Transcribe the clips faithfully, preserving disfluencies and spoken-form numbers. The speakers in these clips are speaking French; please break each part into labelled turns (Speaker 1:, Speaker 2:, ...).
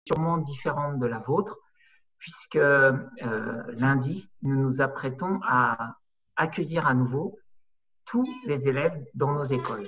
Speaker 1: sûrement différente de la vôtre, puisque euh, lundi, nous nous apprêtons à accueillir à nouveau tous les élèves dans nos écoles.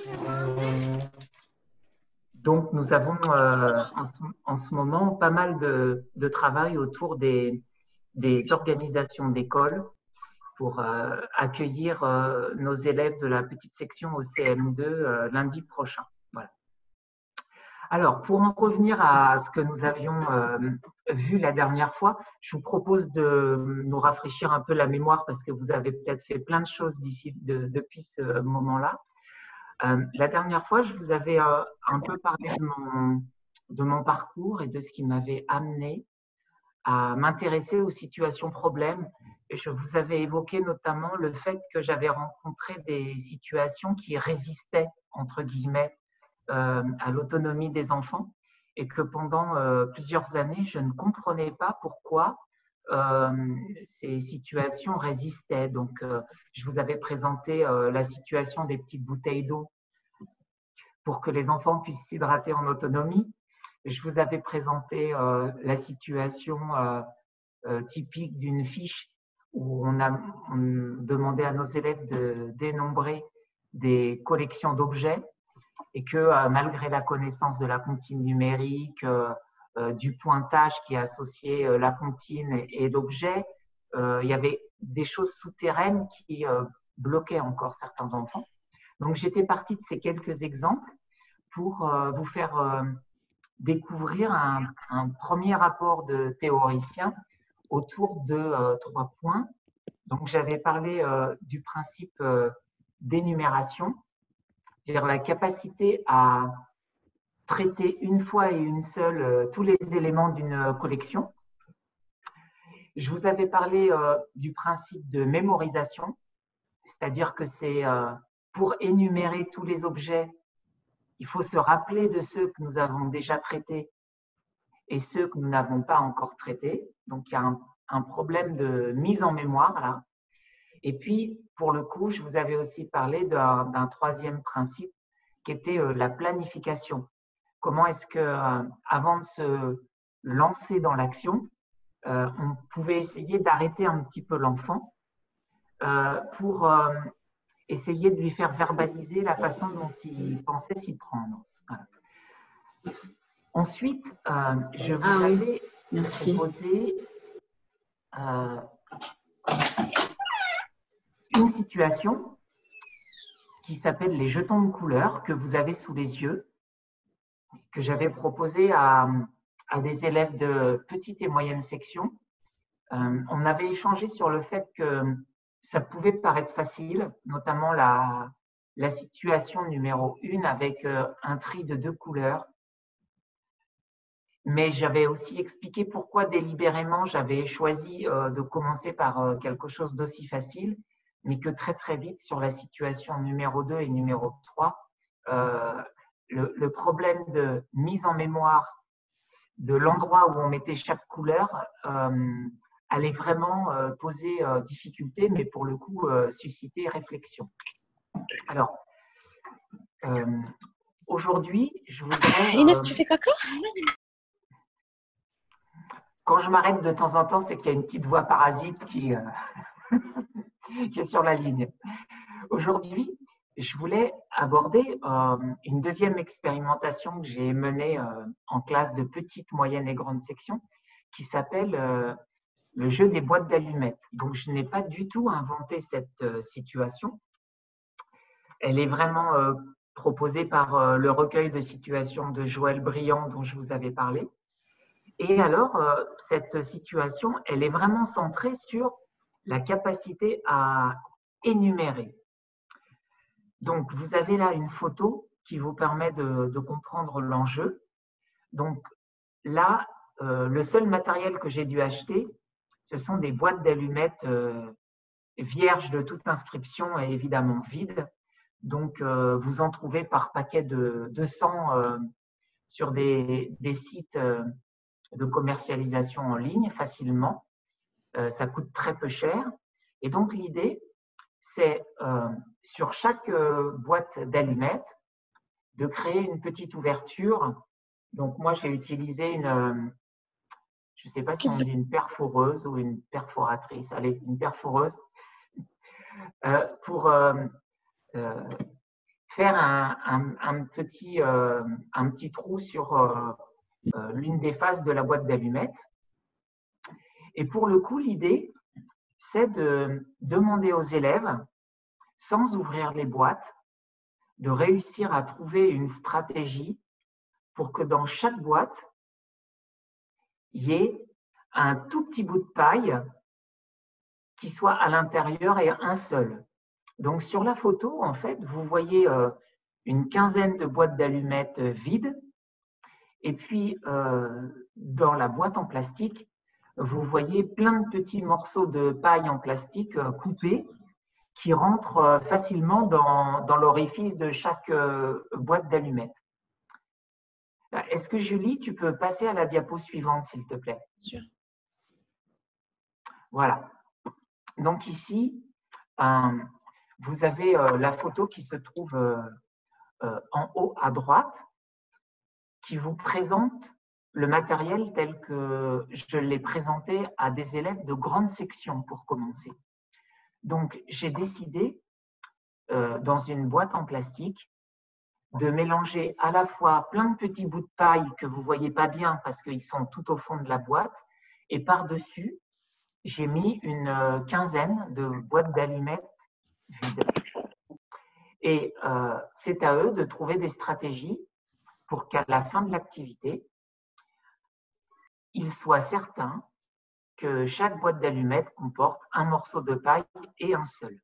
Speaker 1: Donc, nous avons euh, en, ce, en ce moment pas mal de, de travail autour des, des organisations d'écoles pour euh, accueillir euh, nos élèves de la petite section au C M deux euh, lundi prochain. Voilà. Alors, pour en revenir à ce que nous avions euh, vu la dernière fois, je vous propose de nous rafraîchir un peu la mémoire parce que vous avez peut-être fait plein de choses d'ici, de, depuis ce moment-là. Euh, la dernière fois, je vous avais euh, un peu parlé de mon, de mon parcours et de ce qui m'avait amené à m'intéresser aux situations problèmes. Et je vous avais évoqué notamment le fait que j'avais rencontré des situations qui résistaient, entre guillemets, euh, à l'autonomie des enfants et que pendant euh, plusieurs années, je ne comprenais pas pourquoi euh, ces situations résistaient. Donc, euh, je vous avais présenté euh, la situation des petites bouteilles d'eau pour que les enfants puissent s'hydrater en autonomie. Je vous avais présenté euh, la situation euh, euh, typique d'une fiche où on a on demandé à nos élèves de dénombrer des collections d'objets et que euh, malgré la connaissance de la comptine numérique, euh, euh, du pointage qui est associé à euh, la comptine et, et l'objet, euh, il y avait des choses souterraines qui euh, bloquaient encore certains enfants. Donc, j'étais partie de ces quelques exemples pour euh, vous faire euh, découvrir un, un premier rapport de théoricien autour de euh, trois points. Donc, j'avais parlé euh, du principe euh, d'énumération, c'est-à-dire la capacité à traiter une fois et une seule euh, tous les éléments d'une collection. Je vous avais parlé euh, du principe de mémorisation, c'est-à-dire que c'est euh, pour énumérer tous les objets, il faut se rappeler de ceux que nous avons déjà traités et ceux que nous n'avons pas encore traités. Donc, il y a un, un problème de mise en mémoire là. Et puis, pour le coup, je vous avais aussi parlé d'un d'un troisième principe qui était euh, la planification. Comment est-ce que, euh, avant de se lancer dans l'action, euh, on pouvait essayer d'arrêter un petit peu l'enfant euh, pour euh, essayer de lui faire verbaliser la façon dont il pensait s'y prendre. Voilà. Ensuite, euh, je vous
Speaker 2: ah,
Speaker 1: avais
Speaker 2: oui.
Speaker 1: proposé euh, une situation qui s'appelle les jetons de couleurs que vous avez sous les yeux, que j'avais proposé à, à des élèves de petite et moyenne section. Euh, on avait échangé sur le fait que ça pouvait paraître facile, notamment la, la situation numéro une avec euh, un tri de deux couleurs. Mais j'avais aussi expliqué pourquoi délibérément j'avais choisi euh, de commencer par euh, quelque chose d'aussi facile, mais que très très vite sur la situation numéro deux et numéro trois, euh, le, le problème de mise en mémoire de l'endroit où on mettait chaque couleur euh, allait vraiment euh, poser euh, difficulté, mais pour le coup euh, susciter réflexion. Alors, euh, aujourd'hui, je voudrais…
Speaker 3: Inès,
Speaker 1: euh,
Speaker 3: tu fais caca?
Speaker 1: Quand je m'arrête de temps en temps, c'est qu'il y a une petite voix parasite qui, euh, qui est sur la ligne. Aujourd'hui, je voulais aborder euh, une deuxième expérimentation que j'ai menée euh, en classe de petite, moyenne et grande section qui s'appelle euh, le jeu des boîtes d'allumettes. Donc, je n'ai pas du tout inventé cette euh, situation. Elle est vraiment euh, proposée par euh, le recueil de situations de Joël Briand dont je vous avais parlé. Et alors, euh, cette situation, elle est vraiment centrée sur la capacité à énumérer. Donc, vous avez là une photo qui vous permet de, de comprendre l'enjeu. Donc, là, euh, le seul matériel que j'ai dû acheter, ce sont des boîtes d'allumettes euh, vierges de toute inscription et évidemment vides. Donc, euh, vous en trouvez par paquet de deux cents euh, sur des, des sites euh, de commercialisation en ligne facilement. Euh, ça coûte très peu cher. Et donc, l'idée, c'est euh, sur chaque euh, boîte d'allumettes de créer une petite ouverture. Donc, moi, j'ai utilisé une, Je ne sais pas si on dit une perforeuse ou une perforatrice. Allez, une perforeuse. Euh, pour euh, euh, faire un, un, un, petit, euh, un petit trou sur euh, euh, l'une des faces de la boîte d'allumettes. Et pour le coup, l'idée, c'est de demander aux élèves, sans ouvrir les boîtes, de réussir à trouver une stratégie pour que dans chaque boîte, il y ait un tout petit bout de paille qui soit à l'intérieur et un seul. Donc, sur la photo, en fait, vous voyez euh, une quinzaine de boîtes d'allumettes vides. Et puis, euh, dans la boîte en plastique, vous voyez plein de petits morceaux de paille en plastique euh, coupés qui rentrent euh, facilement dans, dans l'orifice de chaque euh, boîte d'allumettes. Est-ce que Julie, tu peux passer à la diapo suivante, s'il te plaît?
Speaker 2: Bien sûr.
Speaker 1: Voilà. Donc ici, euh, vous avez euh, la photo qui se trouve euh, euh, en haut à droite, qui vous présente le matériel tel que je l'ai présenté à des élèves de grande section pour commencer. Donc, j'ai décidé, euh, dans une boîte en plastique, de mélanger à la fois plein de petits bouts de paille que vous ne voyez pas bien parce qu'ils sont tout au fond de la boîte, et par-dessus, j'ai mis une quinzaine de boîtes d'allumettes vides. Et euh, c'est à eux de trouver des stratégies pour qu'à la fin de l'activité, ils soient certains que chaque boîte d'allumettes comporte un morceau de paille et un seul.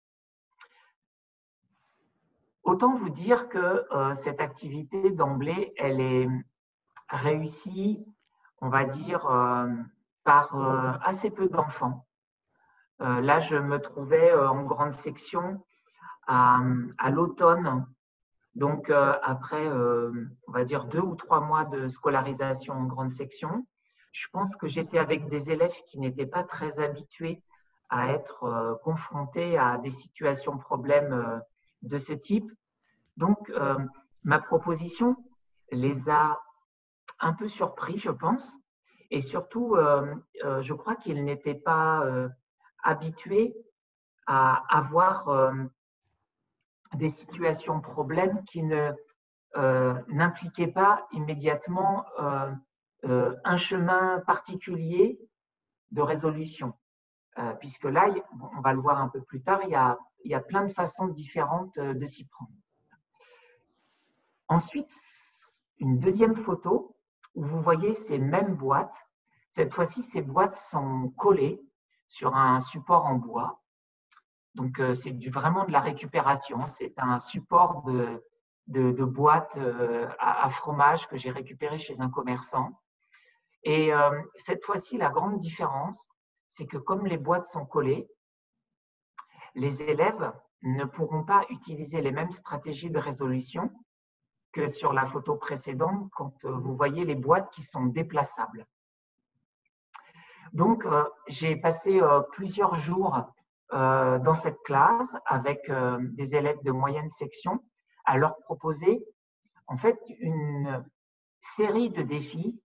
Speaker 1: Autant vous dire que euh, cette activité d'emblée, elle est réussie, on va dire, euh, par euh, assez peu d'enfants. Euh, là, je me trouvais euh, en grande section à, à l'automne, donc euh, après, euh, on va dire, deux ou trois mois de scolarisation en grande section. Je pense que j'étais avec des élèves qui n'étaient pas très habitués à être euh, confrontés à des situations problèmes euh, de ce type. Donc, euh, ma proposition les a un peu surpris, je pense, et surtout, euh, euh, je crois qu'ils n'étaient pas euh, habitués à avoir euh, des situations problèmes qui ne euh, n'impliquaient pas immédiatement euh, euh, un chemin particulier de résolution. Euh, puisque là, on va le voir un peu plus tard, il y a, il y a plein de façons différentes de s'y prendre. Ensuite, une deuxième photo où vous voyez ces mêmes boîtes. Cette fois-ci, ces boîtes sont collées sur un support en bois. Donc, euh, c'est vraiment de la récupération. C'est un support de, de, de boîte euh, à, à fromage que j'ai récupéré chez un commerçant. Et euh, cette fois-ci, la grande différence, c'est que comme les boîtes sont collées, les élèves ne pourront pas utiliser les mêmes stratégies de résolution que sur la photo précédente quand vous voyez les boîtes qui sont déplaçables. Donc, euh, j'ai passé euh, plusieurs jours euh, dans cette classe avec euh, des élèves de moyenne section à leur proposer en fait une série de défis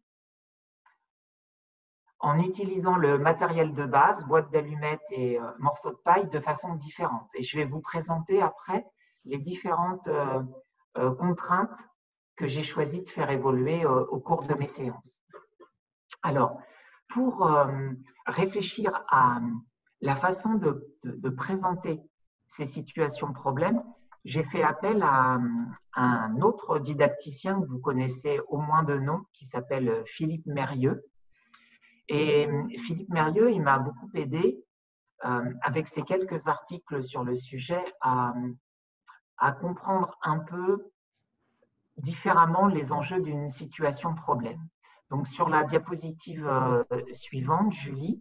Speaker 1: en utilisant le matériel de base, boîte d'allumettes et euh, morceaux de paille, de façon différente. Et je vais vous présenter après les différentes euh, euh, contraintes que j'ai choisi de faire évoluer euh, au cours de mes séances. Alors, pour euh, réfléchir à la façon de, de, de présenter ces situations problèmes, j'ai fait appel à, à un autre didacticien que vous connaissez au moins de nom, qui s'appelle Philippe Mérieux. Et Philippe Mérieux, il m'a beaucoup aidé euh, avec ses quelques articles sur le sujet à, à comprendre un peu différemment les enjeux d'une situation problème. Donc, sur la diapositive euh, suivante, Julie.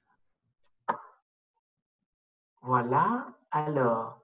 Speaker 1: Voilà. Alors,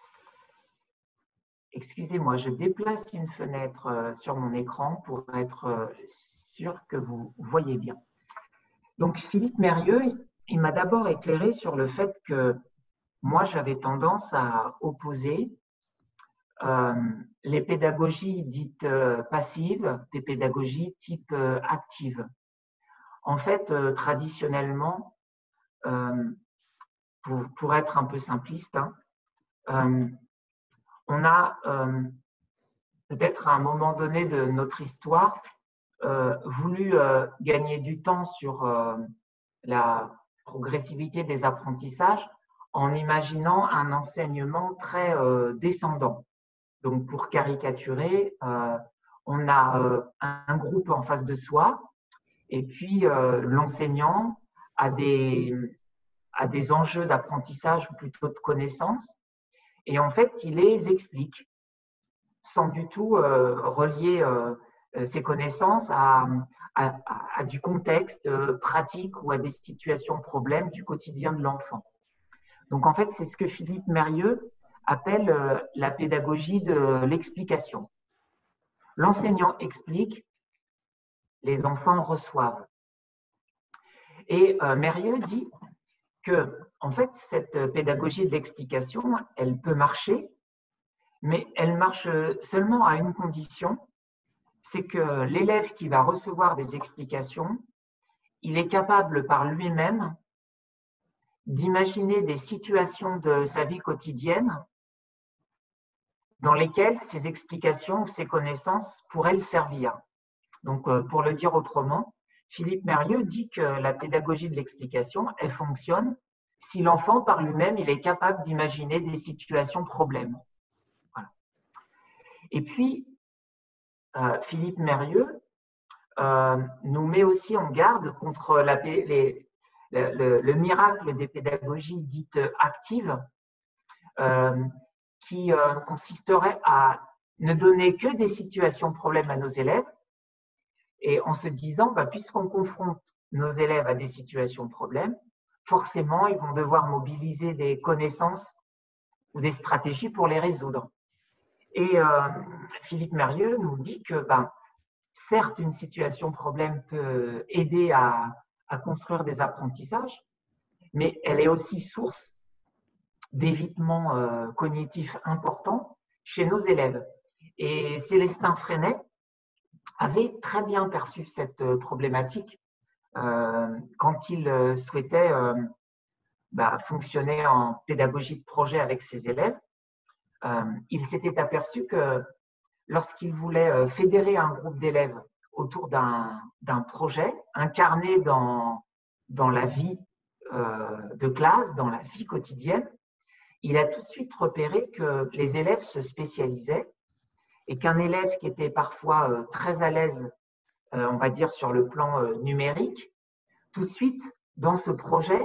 Speaker 1: excusez-moi, je déplace une fenêtre euh, sur mon écran pour être euh, sûr que vous voyez bien. Donc, Philippe Mérieux, il m'a d'abord éclairé sur le fait que moi, j'avais tendance à opposer euh, les pédagogies dites euh, passives des pédagogies type euh, active. En fait, euh, traditionnellement, euh, pour, pour être un peu simpliste, hein, euh, on a euh, peut-être à un moment donné de notre histoire euh, voulu euh, gagner du temps sur euh, la progressivité des apprentissages en imaginant un enseignement très euh, descendant. Donc, pour caricaturer, euh, on a euh, un groupe en face de soi et puis euh, l'enseignant a des, a des enjeux d'apprentissage ou plutôt de connaissances et en fait, il les explique sans du tout euh, relier euh, ses connaissances à, à, à, du contexte euh, pratique ou à des situations problèmes du quotidien de l'enfant. Donc, en fait, c'est ce que Philippe Mérieux appelle euh, la pédagogie de l'explication. L'enseignant explique, les enfants reçoivent. Et euh, Mérieux dit que, en fait, cette pédagogie de l'explication, elle peut marcher, mais elle marche seulement à une condition, c'est que l'élève qui va recevoir des explications, il est capable par lui-même d'imaginer des situations de sa vie quotidienne dans lesquelles ces explications ou ces connaissances pourraient le servir. Donc, pour le dire autrement, Philippe Mérieux dit que la pédagogie de l'explication, elle fonctionne si l'enfant par lui-même, il est capable d'imaginer des situations problèmes. Voilà. Et puis, euh, Philippe Mérieux euh, nous met aussi en garde contre la, les, le, le, le miracle des pédagogies dites actives, euh, qui euh, consisterait à ne donner que des situations problèmes à nos élèves, et en se disant, bah, puisqu'on confronte nos élèves à des situations problèmes, forcément, ils vont devoir mobiliser des connaissances ou des stratégies pour les résoudre. Et euh, Philippe Mérieux nous dit que, bah, certes, une situation problème peut aider à, à construire des apprentissages, mais elle est aussi source d'évitement euh, cognitif important chez nos élèves. Et Célestin Freinet avait très bien perçu cette problématique euh, quand il souhaitait euh, bah, fonctionner en pédagogie de projet avec ses élèves. Euh, il s'était aperçu que lorsqu'il voulait fédérer un groupe d'élèves autour d'un d'un projet incarné dans, dans la vie euh, de classe, dans la vie quotidienne, il a tout de suite repéré que les élèves se spécialisaient et qu'un élève qui était parfois euh, très à l'aise, euh, on va dire sur le plan euh, numérique, tout de suite, dans ce projet,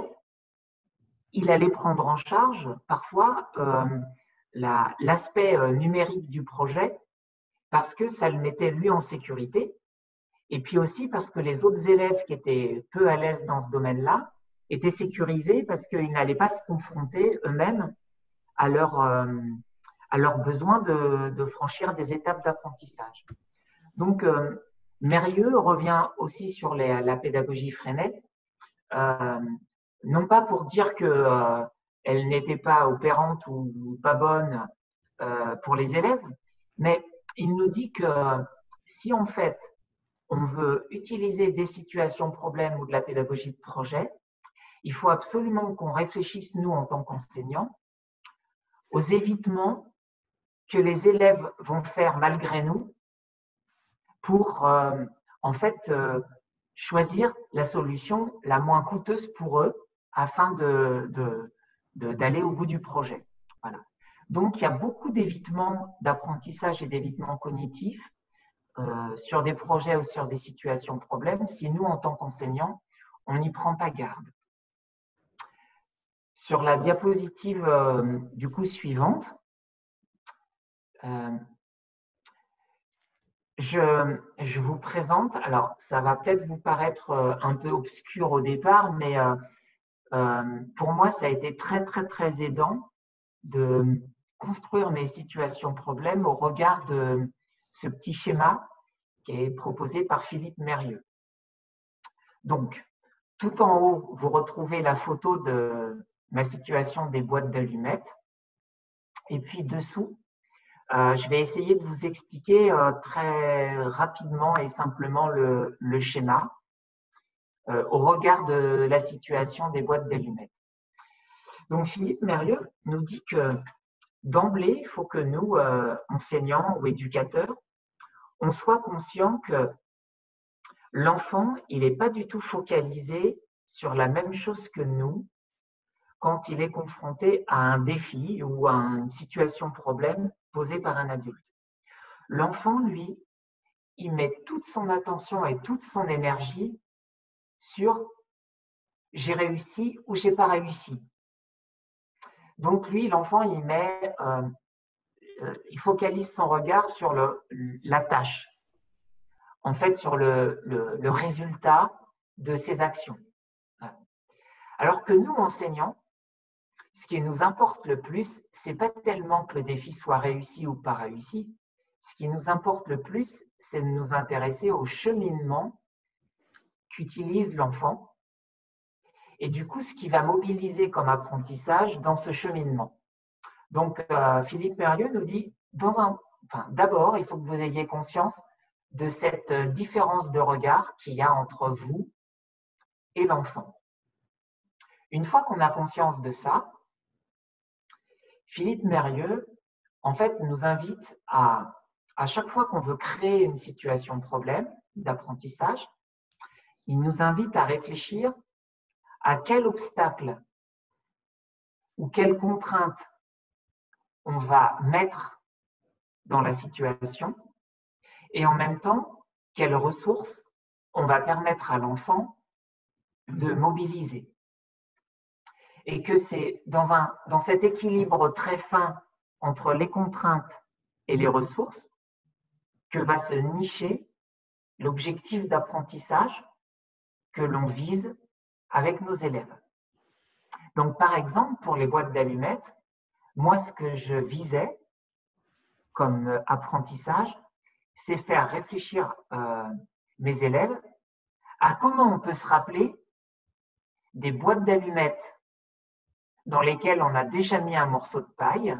Speaker 1: il allait prendre en charge parfois euh, l'aspect la, euh, numérique du projet parce que ça le mettait lui en sécurité et puis aussi parce que les autres élèves qui étaient peu à l'aise dans ce domaine-là étaient sécurisés parce qu'ils n'allaient pas se confronter eux-mêmes à leur, euh, à leur besoin de, de franchir des étapes d'apprentissage. Donc, euh, Mérieux revient aussi sur les, la pédagogie Freinet, euh, non pas pour dire qu'elle euh, n'était pas opérante ou, ou pas bonne euh, pour les élèves, mais il nous dit que si en fait on veut utiliser des situations problèmes ou de la pédagogie de projet, il faut absolument qu'on réfléchisse, nous, en tant qu'enseignants, aux évitements que les élèves vont faire malgré nous pour, euh, en fait, euh, choisir la solution la moins coûteuse pour eux afin de, de, de, d'aller au bout du projet. Voilà. Donc, il y a beaucoup d'évitements d'apprentissage et d'évitements cognitifs euh, sur des projets ou sur des situations problèmes si nous, en tant qu'enseignants, on n'y prend pas garde. Sur la diapositive euh, du coup suivante, euh, je, je vous présente, alors ça va peut-être vous paraître euh, un peu obscur au départ, mais euh, euh, pour moi, ça a été très, très, très aidant de construire mes situations problèmes au regard de ce petit schéma qui est proposé par Philippe Mérieux. Donc, tout en haut, vous retrouvez la photo de ma situation des boîtes d'allumettes. Et puis dessous, euh, je vais essayer de vous expliquer euh, très rapidement et simplement le, le schéma. euh, au regard de la situation des boîtes d'allumettes. Donc, Philippe Mérieux nous dit que d'emblée, il faut que nous, euh, enseignants ou éducateurs, on soit conscient que l'enfant, il n'est pas du tout focalisé sur la même chose que nous quand il est confronté à un défi ou à une situation problème posée par un adulte. L'enfant, lui, il met toute son attention et toute son énergie sur « j'ai réussi » ou « j'ai pas réussi ». Donc lui, l'enfant, il met, euh, euh, il focalise son regard sur le, la tâche, en fait sur le, le, le résultat de ses actions. Alors que nous, enseignants, ce qui nous importe le plus, c'est pas tellement que le défi soit réussi ou pas réussi. Ce qui nous importe le plus, c'est de nous intéresser au cheminement qu'utilise l'enfant et du coup, ce qui va mobiliser comme apprentissage dans ce cheminement. Donc, euh, Philippe Mérieux nous dit, dans un, enfin, d'abord, il faut que vous ayez conscience de cette différence de regard qu'il y a entre vous et l'enfant. Une fois qu'on a conscience de ça, Philippe Mérieux, en fait, nous invite à, à chaque fois qu'on veut créer une situation de problème d'apprentissage, il nous invite à réfléchir à quel obstacle ou quelle contrainte on va mettre dans la situation et en même temps, quelles ressources on va permettre à l'enfant de mobiliser. Et que c'est dans, un, dans cet équilibre très fin entre les contraintes et les ressources que va se nicher l'objectif d'apprentissage que l'on vise avec nos élèves. Donc, par exemple, pour les boîtes d'allumettes, moi, ce que je visais comme apprentissage, c'est faire réfléchir euh, mes élèves à comment on peut se rappeler des boîtes d'allumettes dans lesquelles on a déjà mis un morceau de paille,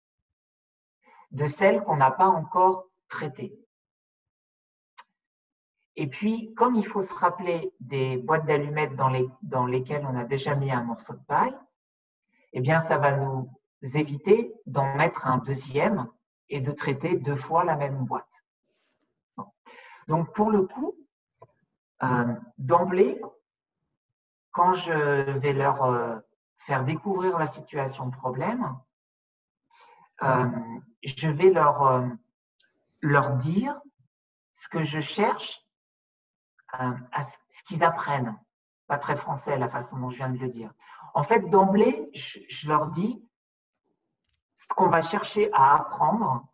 Speaker 1: de celles qu'on n'a pas encore traitées. Et puis, comme il faut se rappeler des boîtes d'allumettes dans, les, dans lesquelles on a déjà mis un morceau de paille, eh bien, ça va nous éviter d'en mettre un deuxième et de traiter deux fois la même boîte. Bon. Donc, pour le coup, euh, d'emblée, quand je vais leur euh, faire découvrir la situation de problème, euh, je vais leur, euh, leur dire ce que je cherche euh, à ce qu'ils apprennent. Pas très français la façon dont je viens de le dire. En fait, d'emblée, je, je leur dis ce qu'on va chercher à apprendre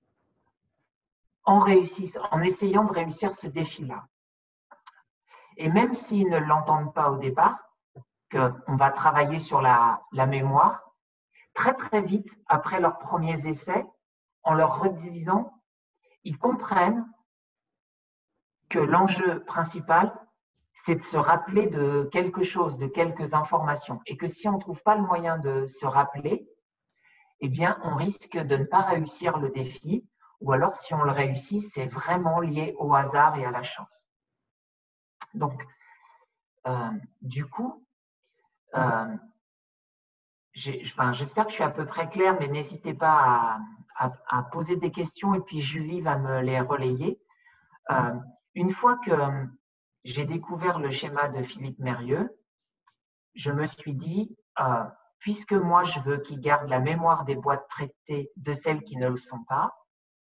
Speaker 1: en réussissant, en essayant de réussir ce défi-là. Et même s'ils ne l'entendent pas au départ, qu'on va travailler sur la, la mémoire, très très vite, après leurs premiers essais, en leur redisant, ils comprennent que l'enjeu principal, c'est de se rappeler de quelque chose, de quelques informations. Et que si on ne trouve pas le moyen de se rappeler, eh bien, on risque de ne pas réussir le défi, ou alors si on le réussit, c'est vraiment lié au hasard et à la chance. Donc, euh, du coup, euh, enfin, j'espère que je suis à peu près claire, mais n'hésitez pas à, à, à poser des questions et puis Julie va me les relayer. Euh, une fois que j'ai découvert le schéma de Philippe Mérieux, je me suis dit, euh, puisque moi je veux qu'il garde la mémoire des boîtes traitées de celles qui ne le sont pas,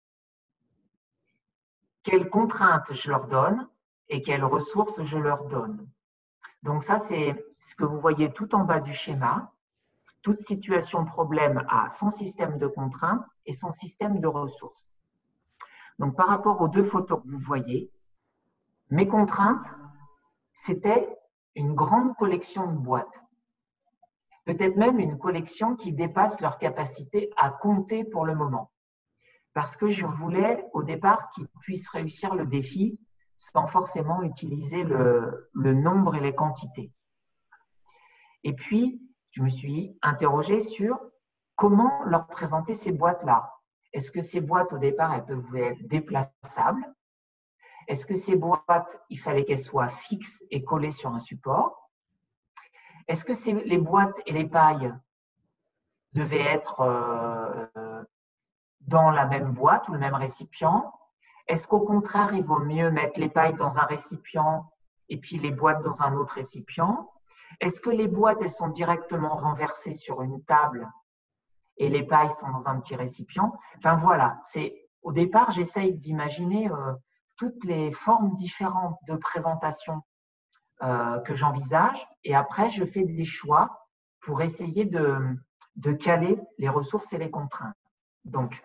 Speaker 1: quelles contraintes je leur donne et quelles ressources je leur donne. Donc ça, c'est ce que vous voyez tout en bas du schéma. Toute situation problème a son système de contraintes et son système de ressources. Donc par rapport aux deux photos que vous voyez, mes contraintes, c'était une grande collection de boîtes. Peut-être même une collection qui dépasse leur capacité à compter pour le moment. Parce que je voulais au départ qu'ils puissent réussir le défi sans forcément utiliser le, le nombre et les quantités. Et puis, je me suis interrogée sur comment leur présenter ces boîtes-là. Est-ce que ces boîtes, au départ, elles peuvent être déplaçables? Est-ce que ces boîtes, il fallait qu'elles soient fixes et collées sur un support? Est-ce que ces, les boîtes et les pailles devaient être euh, dans la même boîte ou le même récipient? Est-ce qu'au contraire, il vaut mieux mettre les pailles dans un récipient et puis les boîtes dans un autre récipient? Est-ce que les boîtes, elles sont directement renversées sur une table et les pailles sont dans un petit récipient? Enfin voilà, c'est, au départ, j'essaye d'imaginer euh, toutes les formes différentes de présentation euh, que j'envisage et après, je fais des choix pour essayer de, de caler les ressources et les contraintes. Donc,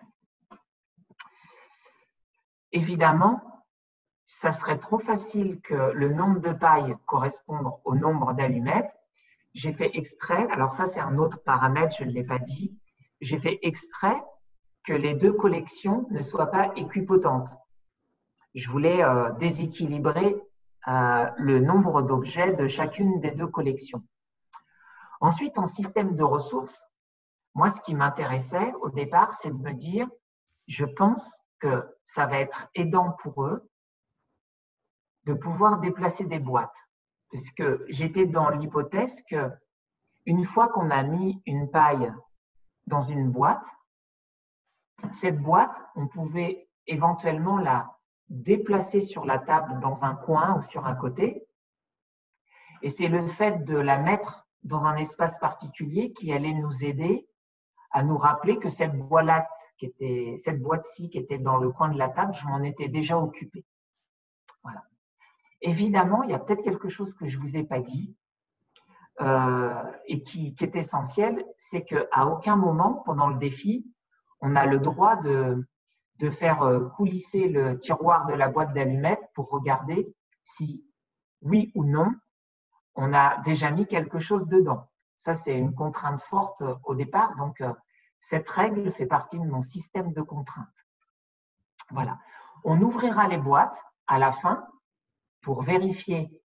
Speaker 1: évidemment, ça serait trop facile que le nombre de pailles corresponde au nombre d'allumettes. J'ai fait exprès, alors ça c'est un autre paramètre, je ne l'ai pas dit, j'ai fait exprès que les deux collections ne soient pas équipotentes. Je voulais euh, déséquilibrer euh, le nombre d'objets de chacune des deux collections. Ensuite, en système de ressources, moi ce qui m'intéressait au départ, c'est de me dire, je pense que ça va être aidant pour eux de pouvoir déplacer des boîtes. Parce que j'étais dans l'hypothèse que une fois qu'on a mis une paille dans une boîte, cette boîte, on pouvait éventuellement la déplacer sur la table dans un coin ou sur un côté. Et c'est le fait de la mettre dans un espace particulier qui allait nous aider à nous rappeler que cette boîte qui était, cette boîte-ci qui était dans le coin de la table, je m'en étais déjà occupée. Voilà. Évidemment, il y a peut-être quelque chose que je ne vous ai pas dit euh, et qui, qui est essentiel, c'est qu'à aucun moment pendant le défi, on a le droit de, de faire coulisser le tiroir de la boîte d'allumettes pour regarder si, oui ou non, on a déjà mis quelque chose dedans. Ça, c'est une contrainte forte au départ, donc cette règle fait partie de mon système de contraintes. Voilà. On ouvrira les boîtes à la fin pour vérifier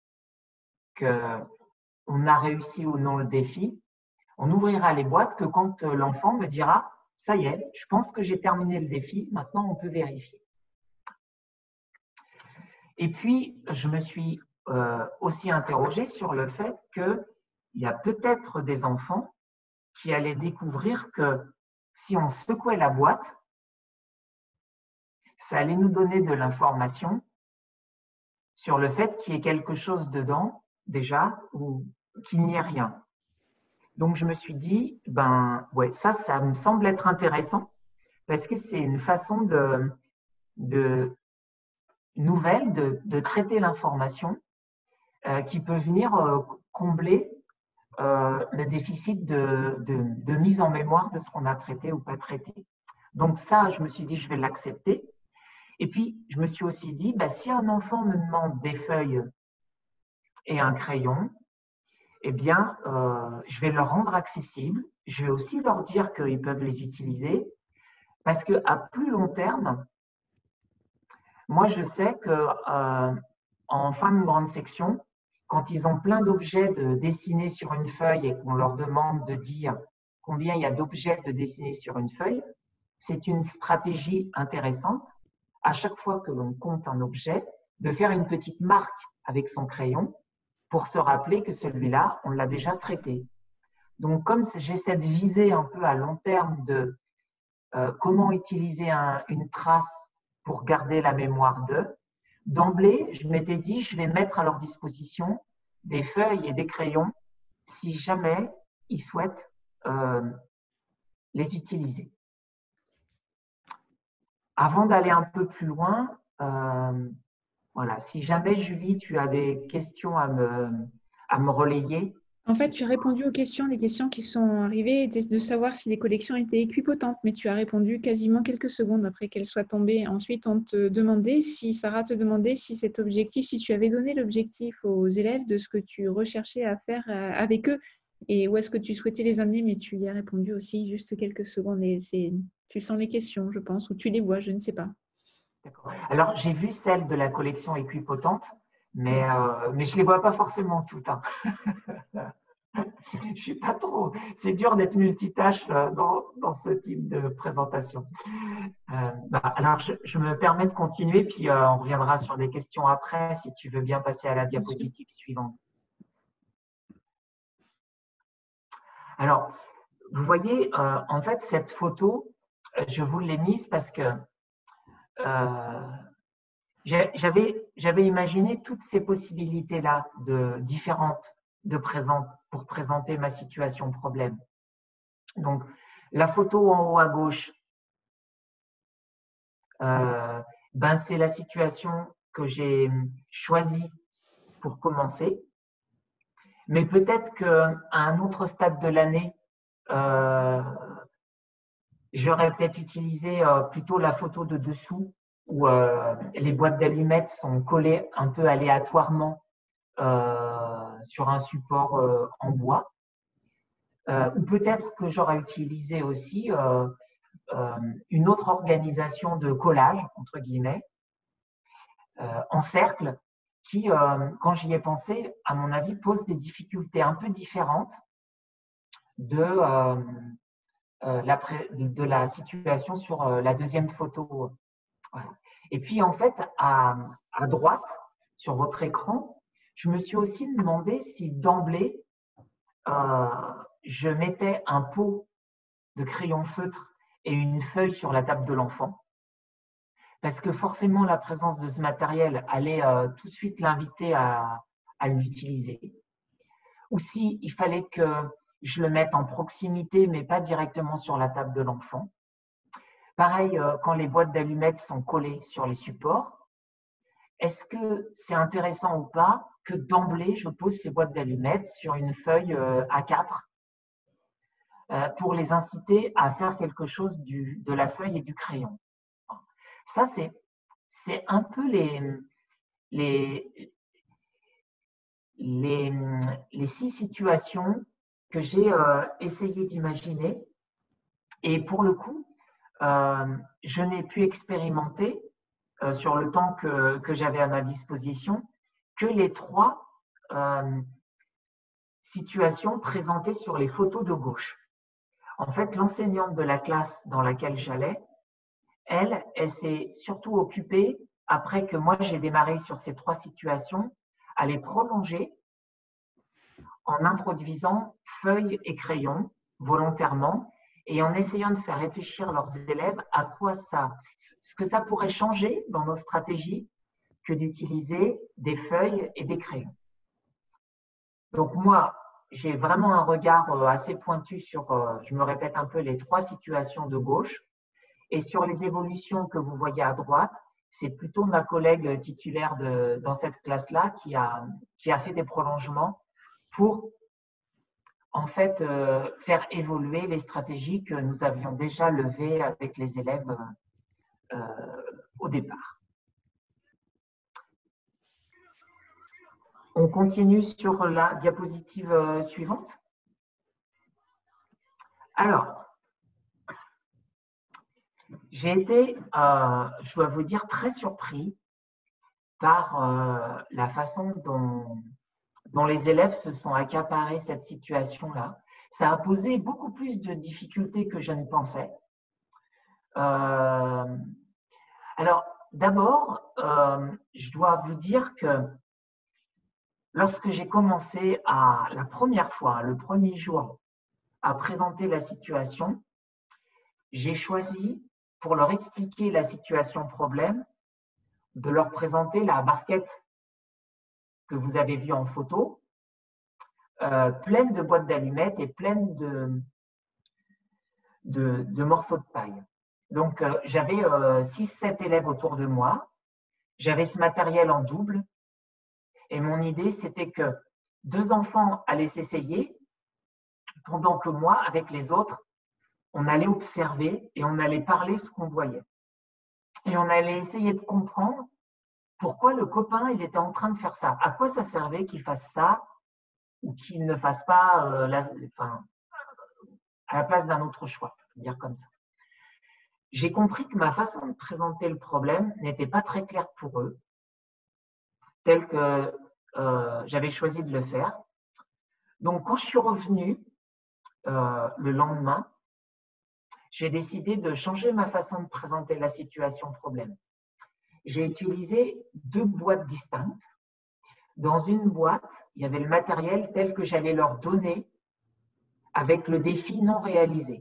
Speaker 1: qu'on a réussi ou non le défi. On ouvrira les boîtes que quand l'enfant me dira « ça y est, je pense que j'ai terminé le défi, maintenant on peut vérifier ». Et puis, je me suis euh, aussi interrogée sur le fait qu'il y a peut-être des enfants qui allaient découvrir que si on secouait la boîte, ça allait nous donner de l'information sur le fait qu'il y ait quelque chose dedans déjà ou qu'il n'y ait rien. Donc, je me suis dit, ben ouais, ça, ça me semble être intéressant parce que c'est une façon de, de nouvelle de, de traiter l'information euh, qui peut venir euh, combler euh, le déficit de, de, de mise en mémoire de ce qu'on a traité ou pas traité. Donc, ça, je me suis dit, je vais l'accepter. Et puis, je me suis aussi dit, ben, si un enfant me demande des feuilles et un crayon, eh bien, euh, je vais leur rendre accessible. Je vais aussi leur dire qu'ils peuvent les utiliser parce qu'à plus long terme, moi, je sais qu'en euh, fin de grande section, quand ils ont plein d'objets de dessinés sur une feuille et qu'on leur demande de dire combien il y a d'objets de dessinés sur une feuille, c'est une stratégie intéressante. À chaque fois que l'on compte un objet, de faire une petite marque avec son crayon pour se rappeler que celui-là, on l'a déjà traité. Donc, comme j'essaie de viser un peu à long terme de euh, comment utiliser un, une trace pour garder la mémoire d'eux, d'emblée, je m'étais dit, je vais mettre à leur disposition des feuilles et des crayons si jamais ils souhaitent euh, les utiliser. Avant d'aller un peu plus loin, euh, voilà, si jamais, Julie, tu as des questions à me, à me relayer.
Speaker 2: En fait, tu as répondu aux questions, les questions qui sont arrivées étaient de savoir si les collections étaient équipotentes, mais tu as répondu quasiment quelques secondes après qu'elles soient tombées. Ensuite, on te demandait si, Sarah te demandait si cet objectif, si tu avais donné l'objectif aux élèves de ce que tu recherchais à faire avec eux et où est-ce que tu souhaitais les amener, mais tu y as répondu aussi juste quelques secondes et c'est, tu sens les questions, je pense, ou tu les vois, je ne sais pas.
Speaker 1: D'accord. Alors, j'ai vu celle de la collection équipotente, mais, euh, mais je ne les vois pas forcément toutes. Hein. Je suis pas trop. C'est dur d'être multitâche euh, dans, dans ce type de présentation. Euh, bah, alors, je, je me permets de continuer, puis euh, on reviendra sur des questions après, si tu veux bien passer à la diapositive suivante. Alors, vous voyez, euh, en fait, cette photo, je vous l'ai mise parce que euh, j'avais j'avais imaginé toutes ces possibilités-là de différentes de présent, pour présenter ma situation problème. Donc, la photo en haut à gauche, euh, ben, c'est la situation que j'ai choisie pour commencer. Mais peut-être qu'à un autre stade de l'année, euh, j'aurais peut-être utilisé euh, plutôt la photo de dessous où euh, les boîtes d'allumettes sont collées un peu aléatoirement euh, sur un support euh, en bois. Euh, ou peut-être que j'aurais utilisé aussi euh, euh, une autre organisation de collage, entre guillemets, euh, en cercle, qui, euh, quand j'y ai pensé, à mon avis, pose des difficultés un peu différentes de, euh, euh, la, de la situation sur euh, la deuxième photo. Voilà. Et puis, en fait, à, à droite, sur votre écran, je me suis aussi demandé si d'emblée, euh, je mettais un pot de crayon feutre et une feuille sur la table de l'enfant. Parce que forcément, la présence de ce matériel allait euh, tout de suite l'inviter à, à l'utiliser. Ou si il fallait que je le mette en proximité, mais pas directement sur la table de l'enfant. Pareil, euh, quand les boîtes d'allumettes sont collées sur les supports, est-ce que c'est intéressant ou pas que d'emblée, je pose ces boîtes d'allumettes sur une feuille euh, A quatre euh, pour les inciter à faire quelque chose du, de la feuille et du crayon? Ça, c'est, c'est un peu les, les, les, les six situations que j'ai euh, essayé d'imaginer. Et pour le coup, euh, je n'ai pu expérimenter euh, sur le temps que, que j'avais à ma disposition que les trois euh, situations présentées sur les photos de gauche. En fait, l'enseignante de la classe dans laquelle j'allais, elle, elle s'est surtout occupée, après que moi j'ai démarré sur ces trois situations, à les prolonger en introduisant feuilles et crayons volontairement et en essayant de faire réfléchir leurs élèves à quoi ça, ce que ça pourrait changer dans nos stratégies que d'utiliser des feuilles et des crayons. Donc moi, j'ai vraiment un regard assez pointu sur, je me répète un peu, les trois situations de gauche. Et sur les évolutions que vous voyez à droite, c'est plutôt ma collègue titulaire de, dans cette classe-là qui a, qui a fait des prolongements pour en fait euh, faire évoluer les stratégies que nous avions déjà levées avec les élèves euh, au départ. On continue sur la diapositive suivante. Alors, j'ai été, euh, je dois vous dire, très surpris par euh, la façon dont, dont les élèves se sont accaparés cette situation-là. Ça a posé beaucoup plus de difficultés que je ne pensais. Euh, alors, d'abord, euh, je dois vous dire que lorsque j'ai commencé à, la première fois, le premier jour, à présenter la situation, j'ai choisi, pour leur expliquer la situation problème, de leur présenter la barquette que vous avez vue en photo, euh, pleine de boîtes d'allumettes et pleine de, de, de morceaux de paille. Donc, euh, j'avais euh, six sept élèves autour de moi. J'avais ce matériel en double. Et mon idée, c'était que deux enfants allaient s'essayer, pendant que moi, avec les autres, on allait observer et on allait parler ce qu'on voyait. Et on allait essayer de comprendre pourquoi le copain il était en train de faire ça. À quoi ça servait qu'il fasse ça ou qu'il ne fasse pas euh, la, enfin, à la place d'un autre choix, je veux dire comme ça. J'ai compris que ma façon de présenter le problème n'était pas très claire pour eux, tel que euh, j'avais choisi de le faire. Donc, quand je suis revenue euh, le lendemain, j'ai décidé de changer ma façon de présenter la situation problème. J'ai utilisé deux boîtes distinctes. Dans une boîte, il y avait le matériel tel que j'allais leur donner avec le défi non réalisé.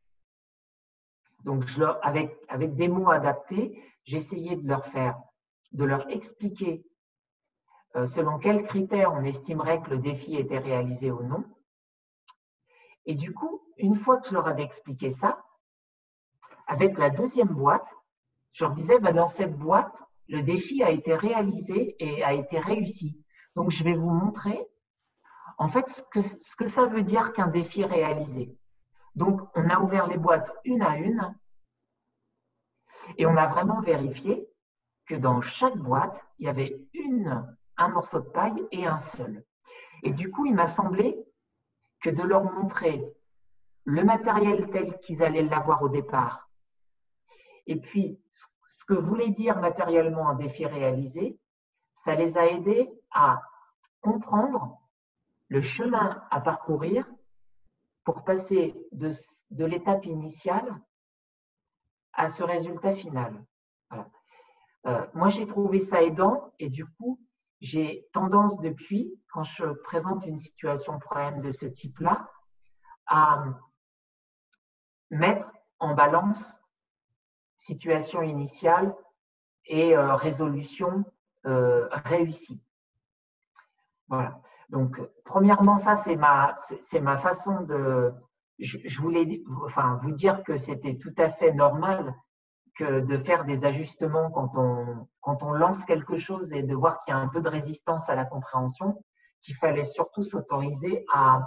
Speaker 1: Donc, je leur, avec, avec des mots adaptés, j'essayais de leur faire, de leur expliquer euh, selon quels critères on estimerait que le défi était réalisé ou non. Et du coup, une fois que je leur avais expliqué ça, avec la deuxième boîte, je leur disais, bah, dans cette boîte, le défi a été réalisé et a été réussi. Donc, je vais vous montrer en fait ce que, ce que ça veut dire qu'un défi réalisé. Donc, on a ouvert les boîtes une à une et on a vraiment vérifié que dans chaque boîte, il y avait une, un morceau de paille et un seul. Et du coup, il m'a semblé que de leur montrer le matériel tel qu'ils allaient l'avoir au départ, et puis ce que voulait dire matériellement un défi réalisé, ça les a aidés à comprendre le chemin à parcourir pour passer de, de l'étape initiale à ce résultat final. Voilà. Euh, moi, j'ai trouvé ça aidant et du coup, j'ai tendance depuis, quand je présente une situation problème de ce type-là, à mettre en balance situation initiale et euh, résolution euh, réussie. Voilà. Donc, premièrement, ça, c'est ma, c'est ma façon de… Je, je voulais enfin, vous dire que c'était tout à fait normal que de faire des ajustements quand on, quand on lance quelque chose et de voir qu'il y a un peu de résistance à la compréhension, qu'il fallait surtout s'autoriser à,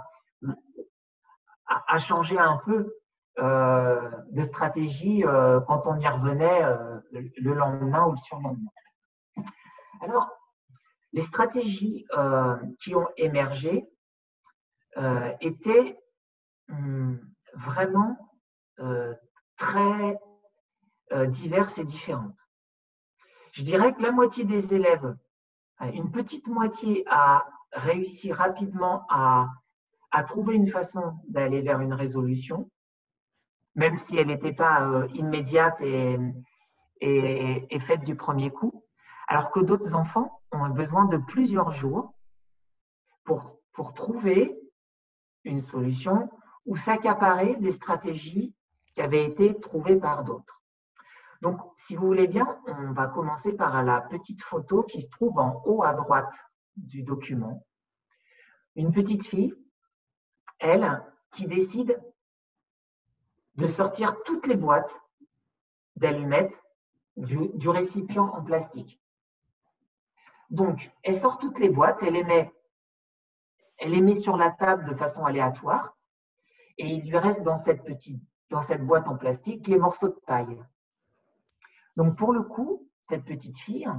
Speaker 1: à, à changer un peu euh, de stratégie euh, quand on y revenait euh, le lendemain ou le surlendemain. Alors, les stratégies euh, qui ont émergé euh, étaient hum, vraiment euh, très euh, diverses et différentes. Je dirais que la moitié des élèves, une petite moitié a réussi rapidement à, à trouver une façon d'aller vers une résolution, même si elle n'était pas euh, immédiate et, et, et faite du premier coup, alors que d'autres enfants ont besoin de plusieurs jours pour, pour trouver une solution ou s'accaparer des stratégies qui avaient été trouvées par d'autres. Donc, si vous voulez bien, on va commencer par la petite photo qui se trouve en haut à droite du document. Une petite fille, elle, qui décide de sortir toutes les boîtes d'allumettes du, du récipient en plastique. Donc, elle sort toutes les boîtes, elle les met, elle les met sur la table de façon aléatoire et il lui reste dans cette petite, dans cette boîte en plastique les morceaux de paille. Donc, pour le coup, cette petite fille,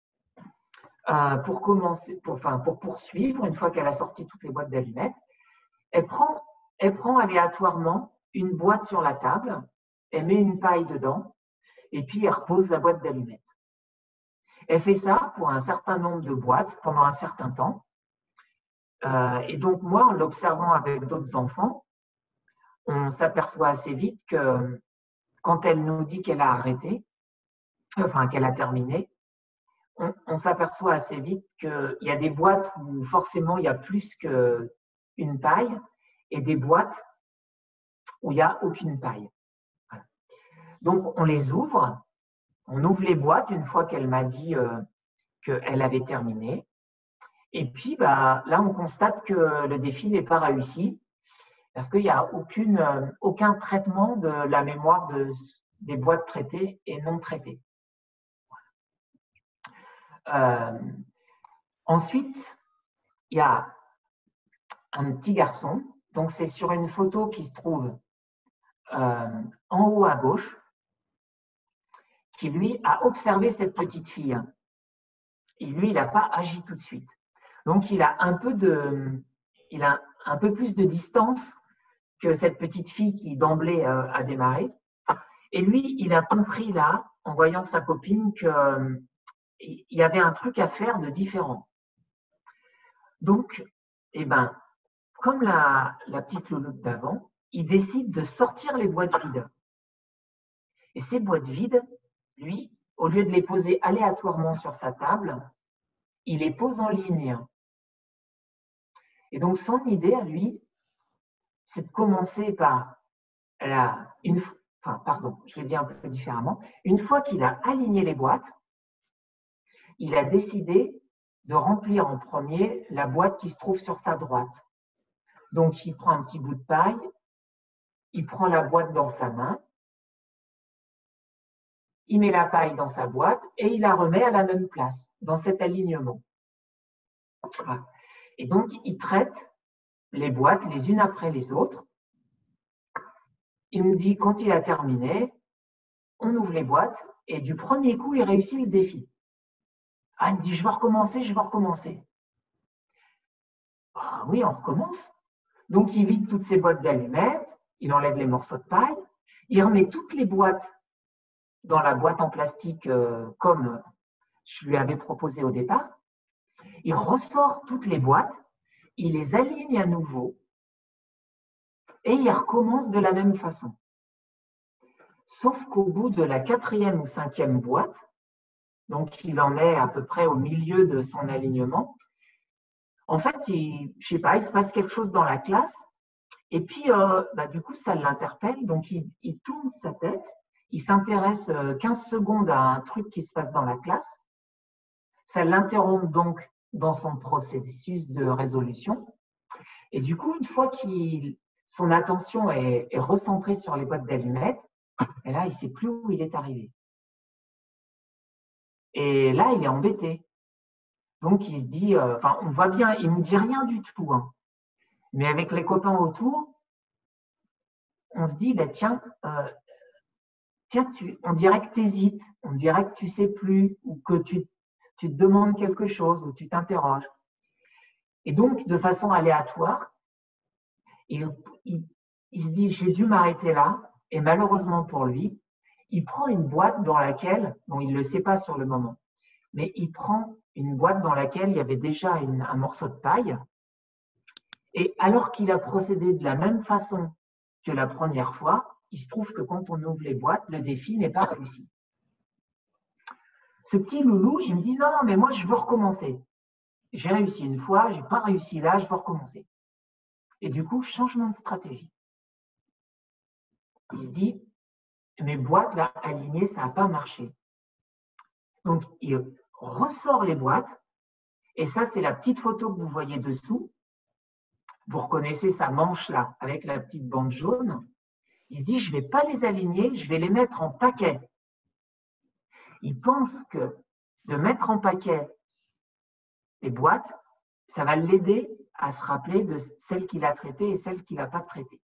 Speaker 1: euh, pour, commencer, pour, enfin, pour poursuivre, une fois qu'elle a sorti toutes les boîtes d'allumettes, elle prend, elle prend aléatoirement une boîte sur la table, elle met une paille dedans, et puis elle repose la boîte d'allumettes. Elle fait ça pour un certain nombre de boîtes pendant un certain temps. Euh, et donc, moi, en l'observant avec d'autres enfants, on s'aperçoit assez vite que quand elle nous dit qu'elle a arrêté, enfin qu'elle a terminé, on, on s'aperçoit assez vite qu'il y a des boîtes où forcément il y a plus qu'une paille et des boîtes où il n'y a aucune paille. Voilà. Donc, on les ouvre, on ouvre les boîtes une fois qu'elle m'a dit euh, qu'elle avait terminé. Et puis, bah, là, on constate que le défi n'est pas réussi parce qu'il n'y a aucune, euh, aucun traitement de la mémoire de, des boîtes traitées et non traitées. Euh, ensuite, il y a un petit garçon. Donc, c'est sur une photo qui se trouve euh, en haut à gauche, qui, lui, a observé cette petite fille. Et lui, il n'a pas agi tout de suite. Donc, il a un peu de, il a un peu plus de distance que cette petite fille qui d'emblée euh, a démarré. Et lui, il a compris là, en voyant sa copine, qu'il euh, y avait un truc à faire de différent. Donc, eh ben, comme la, la petite louloute d'avant, il décide de sortir les boîtes vides. Et ces boîtes vides, lui, au lieu de les poser aléatoirement sur sa table, il les pose en ligne. Et donc, son idée à lui, c'est de commencer par la, une, enfin, pardon, je vais dire un peu différemment. Une fois qu'il a aligné les boîtes, il a décidé de remplir en premier la boîte qui se trouve sur sa droite. Donc, il prend un petit bout de paille, il prend la boîte dans sa main, il met la paille dans sa boîte et il la remet à la même place, dans cet alignement. Voilà. Et donc, il traite les boîtes les unes après les autres. Il me dit, quand il a terminé, on ouvre les boîtes et du premier coup, il réussit le défi. Ah, il me dit, je vais recommencer, je vais recommencer. Ah oui, on recommence. Donc, il vide toutes ses boîtes d'allumettes, il enlève les morceaux de paille, il remet toutes les boîtes dans la boîte en plastique euh, comme je lui avais proposé au départ. Il ressort toutes les boîtes, il les aligne à nouveau et il recommence de la même façon. Sauf qu'au bout de la quatrième ou cinquième boîte, donc il en est à peu près au milieu de son alignement, en fait, il, je sais pas, il se passe quelque chose dans la classe et puis euh, bah, du coup, ça l'interpelle. Donc, il, il tourne sa tête, il s'intéresse quinze secondes à un truc qui se passe dans la classe. Ça l'interrompt donc dans son processus de résolution. Et du coup, une fois que son attention est, est recentrée sur les boîtes d'allumettes, et là, il ne sait plus où il est arrivé. Et là, il est embêté. Donc, il se dit, euh, enfin, on voit bien, il ne me dit rien du tout. Hein. Mais avec les copains autour, on se dit, bah, tiens, euh, tiens tu, on dirait que tu hésites, on dirait que tu ne sais plus, ou que tu, tu te demandes quelque chose, ou tu t'interroges. Et donc, de façon aléatoire, il, il, il se dit, j'ai dû m'arrêter là, et malheureusement pour lui, il prend une boîte dans laquelle, bon, il ne le sait pas sur le moment, mais il prend une boîte dans laquelle il y avait déjà une, un morceau de paille, et alors qu'il a procédé de la même façon que la première fois, il se trouve que quand on ouvre les boîtes, le défi n'est pas réussi. Ce petit loulou, il me dit, non, mais moi, je veux recommencer. J'ai réussi une fois, je n'ai pas réussi là, je veux recommencer. Et du coup, changement de stratégie. Il se dit, mes boîtes là, alignées, ça n'a pas marché. Donc, il ressort les boîtes, et ça, c'est la petite photo que vous voyez dessous. Vous reconnaissez sa manche là, avec la petite bande jaune. Il se dit, je ne vais pas les aligner, je vais les mettre en paquet. Il pense que de mettre en paquet les boîtes, ça va l'aider à se rappeler de celles qu'il a traitées et celles qu'il n'a pas traitées.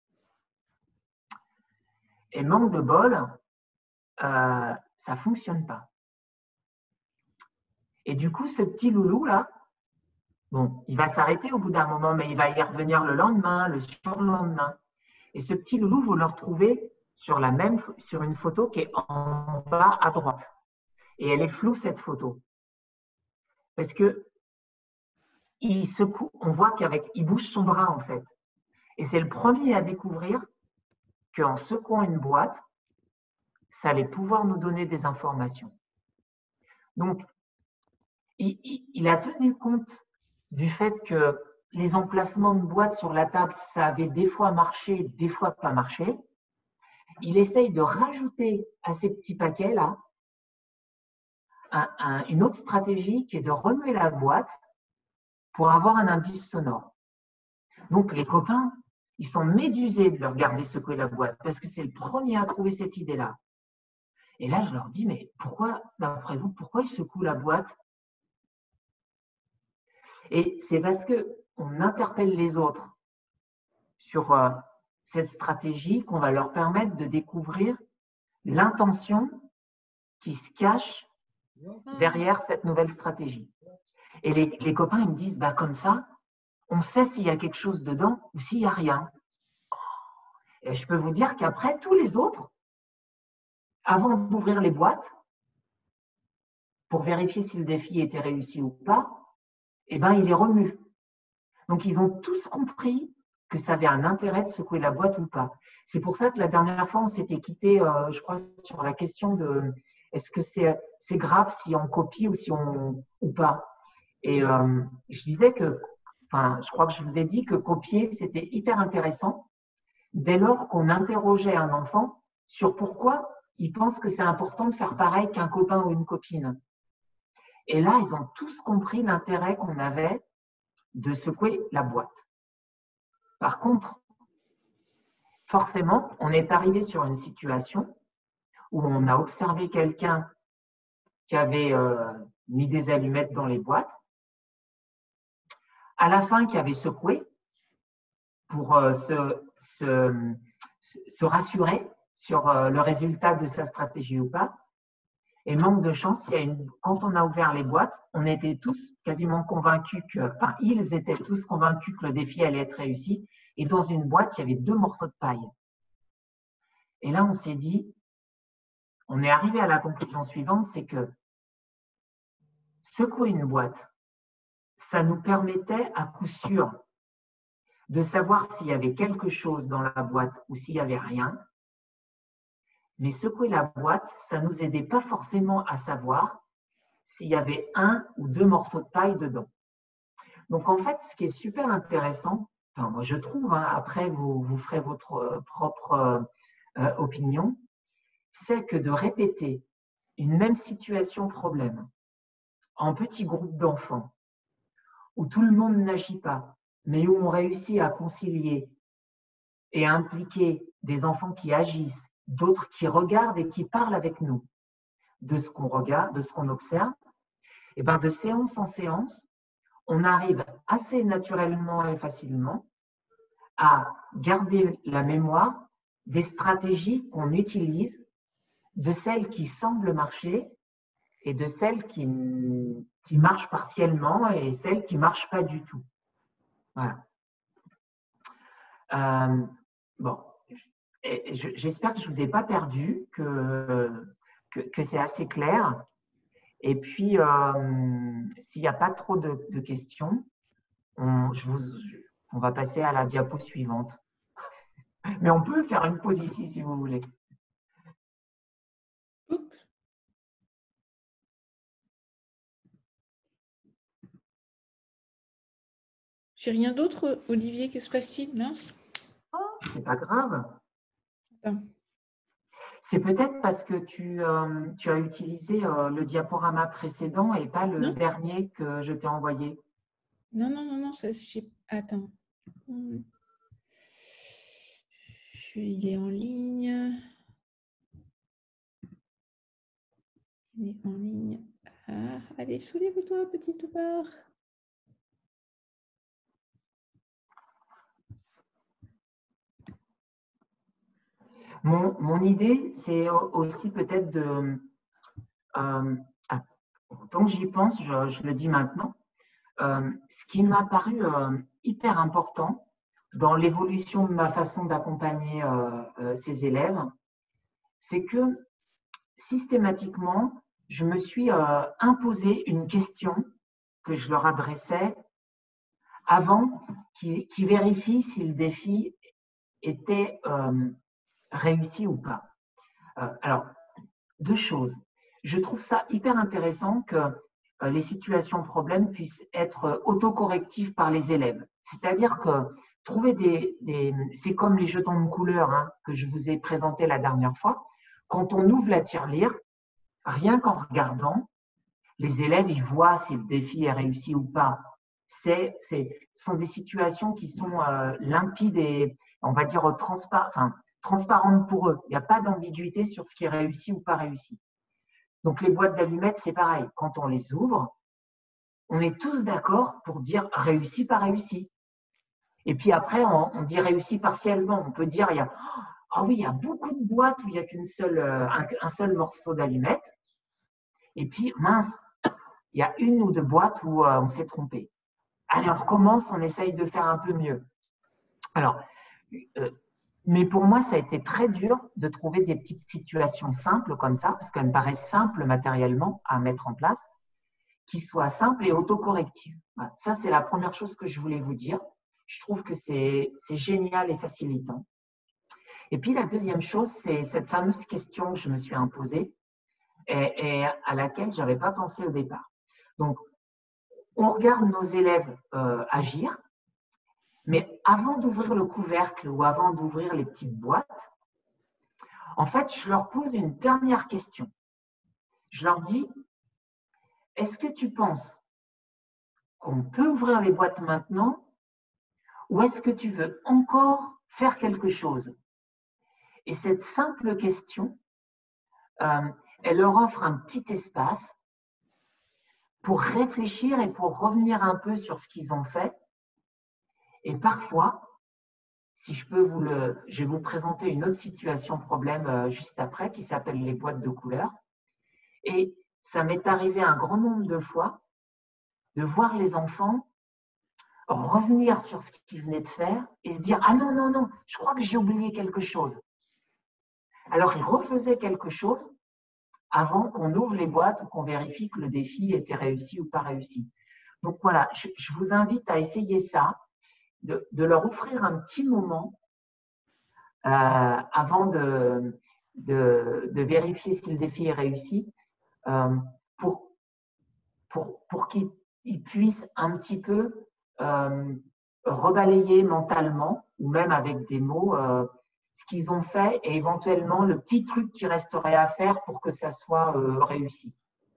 Speaker 1: Et manque de bol, euh, ça ne fonctionne pas. Et du coup, ce petit loulou là, bon, il va s'arrêter au bout d'un moment, mais il va y revenir le lendemain, le surlendemain. Et ce petit loulou, vous le retrouvez sur, la même, sur une photo qui est en bas à droite. Et elle est floue, cette photo. Parce que il secoue, on voit qu'avec, il bouge son bras en fait. Et c'est le premier à découvrir qu'en secouant une boîte, ça allait pouvoir nous donner des informations. Donc, il, il, il a tenu compte du fait que les emplacements de boîtes sur la table, ça avait des fois marché, des fois pas marché. Il essaye de rajouter à ces petits paquets-là un, un, une autre stratégie qui est de remuer la boîte pour avoir un indice sonore. Donc, les copains, ils sont médusés de le regarder secouer la boîte parce que c'est le premier à trouver cette idée-là. Et là, je leur dis, mais pourquoi, d'après vous, pourquoi ils secouent la boîte? Et c'est parce qu'on interpelle les autres sur euh, cette stratégie qu'on va leur permettre de découvrir l'intention qui se cache derrière cette nouvelle stratégie. Et les, les copains, ils me disent, bah, comme ça, on sait s'il y a quelque chose dedans ou s'il n'y a rien. Et je peux vous dire qu'après, tous les autres, avant d'ouvrir les boîtes, pour vérifier si le défi était réussi ou pas, eh ben, il les remue. Donc, ils ont tous compris que ça avait un intérêt de secouer la boîte ou pas. C'est pour ça que la dernière fois, on s'était quitté, euh, je crois, sur la question de est-ce que c'est c'est grave si on copie ou si on ou pas. Et euh, je disais que, enfin, je crois que je vous ai dit que copier, c'était hyper intéressant dès lors qu'on interrogeait un enfant sur pourquoi il pense que c'est important de faire pareil qu'un copain ou une copine. Et là, ils ont tous compris l'intérêt qu'on avait de secouer la boîte. Par contre, forcément, on est arrivé sur une situation où on a observé quelqu'un qui avait euh, mis des allumettes dans les boîtes, à la fin qui avait secoué pour euh, se, se, se rassurer sur euh, le résultat de sa stratégie ou pas. Et manque de chance, il y a une, quand on a ouvert les boîtes, on était tous quasiment convaincus que, enfin, ils étaient tous convaincus que le défi allait être réussi. Et dans une boîte, il y avait deux morceaux de paille. Et là, on s'est dit, on est arrivé à la conclusion suivante, c'est que secouer une boîte, ça nous permettait à coup sûr de savoir s'il y avait quelque chose dans la boîte ou s'il n'y avait rien. Mais secouer la boîte, ça ne nous aidait pas forcément à savoir s'il y avait un ou deux morceaux de paille dedans. Donc, en fait, ce qui est super intéressant, enfin, moi je trouve, hein, après vous, vous ferez votre euh, propre euh, opinion, c'est que de répéter une même situation problème en petits groupes d'enfants, où tout le monde n'agit pas, mais où on réussit à concilier et à impliquer des enfants qui agissent, d'autres qui regardent et qui parlent avec nous de ce qu'on regarde, de ce qu'on observe, et bien de séance en séance, on arrive assez naturellement et facilement à garder la mémoire des stratégies qu'on utilise, de celles qui semblent marcher et de celles qui, qui marchent partiellement et celles qui ne marchent pas du tout. Voilà. Euh, bon, j'espère que je ne vous ai pas perdu, que, que, que c'est assez clair. Et puis, euh, s'il n'y a pas trop de, de questions, on, je vous, on va passer à la diapo suivante. Mais on peut faire une pause ici si vous voulez.
Speaker 2: J'ai rien d'autre, Olivier, que se passe-t-il? Mince.
Speaker 1: Oh, c'est pas grave.
Speaker 2: Attends.
Speaker 1: C'est peut-être parce que tu, euh, tu as utilisé euh, le diaporama précédent et pas le
Speaker 2: non.
Speaker 1: dernier que je t'ai envoyé.
Speaker 2: Non, non, non, non, ça, j'ai... Attends. Il est en ligne. Il est en ligne. Ah, allez, soulève-toi, petite barre.
Speaker 1: Mon, mon idée, c'est aussi peut-être de... Euh, ah, tant que j'y pense, je, je le dis maintenant, euh, ce qui m'a paru euh, hyper important dans l'évolution de ma façon d'accompagner euh, euh, ces élèves, c'est que systématiquement, je me suis euh, imposé une question que je leur adressais avant qu'ils qu'ils vérifient si le défi était euh, réussi ou pas. Euh, alors, deux choses. Je trouve ça hyper intéressant que euh, les situations problèmes puissent être autocorrectives par les élèves. C'est-à-dire que trouver des, des c'est comme les jetons de couleur hein, que je vous ai présenté la dernière fois. Quand on ouvre la tirelire, rien qu'en regardant, les élèves ils voient si le défi est réussi ou pas. C'est, c'est, ce sont des situations qui sont euh, limpides et, on va dire, transpa enfin, transparentes pour eux. Il n'y a pas d'ambiguïté sur ce qui est réussi ou pas réussi. Donc, les boîtes d'allumettes, c'est pareil. Quand on les ouvre, on est tous d'accord pour dire réussi, pas réussi. Et puis après, on, on dit réussi partiellement. On peut dire, il y a, oh oui, il y a beaucoup de boîtes où il n'y a qu'une seule, un, un seul morceau d'allumette. Et puis, mince, il y a une ou deux boîtes où euh, on s'est trompé. Allez, on recommence, on essaye de faire un peu mieux. Alors, euh, mais pour moi, ça a été très dur de trouver des petites situations simples comme ça, parce qu'elles me paraissent simples matériellement à mettre en place, qui soit simple et autocorrective. Voilà. Ça, c'est la première chose que je voulais vous dire. Je trouve que c'est génial et facilitant. Et puis, la deuxième chose, c'est cette fameuse question que je me suis imposée et, et à laquelle je n'avais pas pensé au départ. Donc, on regarde nos élèves euh, agir, mais avant d'ouvrir le couvercle ou avant d'ouvrir les petites boîtes, en fait, je leur pose une dernière question. Je leur dis, est-ce que tu penses qu'on peut ouvrir les boîtes maintenant ou est-ce que tu veux encore faire quelque chose? Et cette simple question, euh, elle leur offre un petit espace pour réfléchir et pour revenir un peu sur ce qu'ils ont fait. Et parfois, si je peux vous le, je vais vous présenter une autre situation problème euh, juste après qui s'appelle les boîtes de couleurs. Et ça m'est arrivé un grand nombre de fois de voir les enfants revenir sur ce qu'ils venaient de faire et se dire « Ah non, non, non, je crois que j'ai oublié quelque chose ». Alors, ils refaisaient quelque chose avant qu'on ouvre les boîtes ou qu'on vérifie que le défi était réussi ou pas réussi. Donc voilà, je, je vous invite à essayer ça, de, de leur offrir un petit moment euh, avant de, de, de vérifier si le défi est réussi euh, pour, pour, pour qu'ils puissent un petit peu euh, rebalayer mentalement ou même avec des mots euh, ce qu'ils ont fait et éventuellement le petit truc qui resterait à faire pour que ça soit euh, réussi.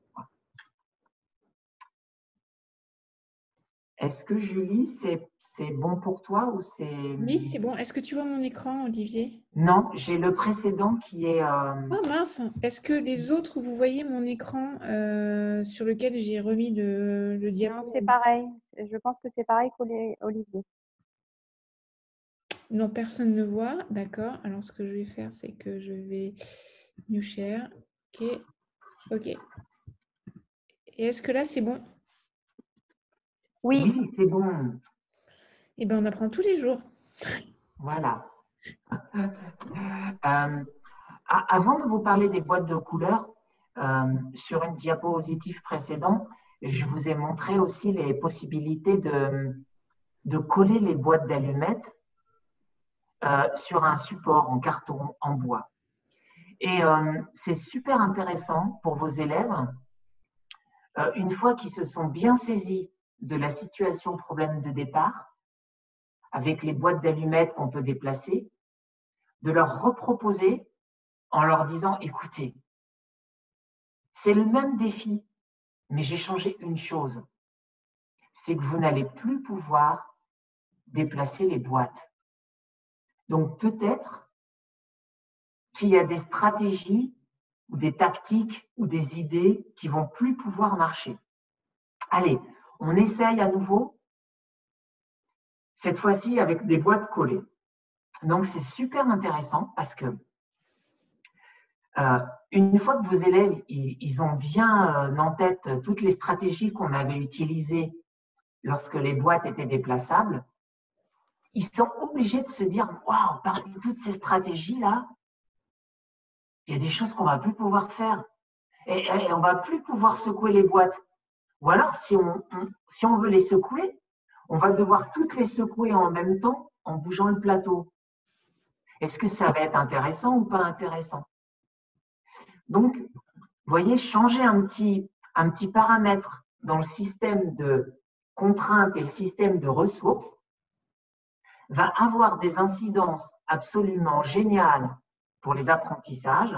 Speaker 1: Est-ce que Julie, c'est bon pour toi ou c'est…
Speaker 2: Oui, c'est bon. Est-ce que tu vois mon écran, Olivier?
Speaker 1: Non, j'ai le précédent qui est… Euh...
Speaker 2: Oh mince! Est-ce que les autres, vous voyez mon écran euh, sur lequel j'ai remis le, le diapo?
Speaker 3: Non, c'est pareil. Je pense que c'est pareil qu'Olivier.
Speaker 2: Non, personne ne voit. D'accord. Alors, ce que je vais faire, c'est que je vais new share. OK. OK. Et est-ce que là, c'est bon?
Speaker 3: Oui,
Speaker 1: oui c'est bon.
Speaker 2: Eh bien, on apprend tous les jours.
Speaker 1: Voilà. euh, avant de vous parler des boîtes de couleurs, euh, sur une diapositive précédente, je vous ai montré aussi les possibilités de, de coller les boîtes d'allumettes euh, sur un support en carton, en bois. Et euh, c'est super intéressant pour vos élèves, euh, une fois qu'ils se sont bien saisis de la situation problème de départ, avec les boîtes d'allumettes qu'on peut déplacer, de leur reproposer en leur disant, écoutez, c'est le même défi, mais j'ai changé une chose, c'est que vous n'allez plus pouvoir déplacer les boîtes. Donc peut-être qu'il y a des stratégies ou des tactiques ou des idées qui vont plus pouvoir marcher. Allez, on essaye à nouveau, cette fois-ci avec des boîtes collées. Donc c'est super intéressant parce que euh, une fois que vos élèves ils, ils ont bien euh, en tête toutes les stratégies qu'on avait utilisées lorsque les boîtes étaient déplaçables, ils sont obligés de se dire « Waouh, parmi toutes ces stratégies-là, il y a des choses qu'on ne va plus pouvoir faire et, et on ne va plus pouvoir secouer les boîtes. Ou alors, si on, on, si on veut les secouer, on va devoir toutes les secouer en même temps en bougeant le plateau. Est-ce que ça va être intéressant ou pas intéressant? » Donc, vous voyez, changer un petit, un petit paramètre dans le système de contraintes et le système de ressources va avoir des incidences absolument géniales pour les apprentissages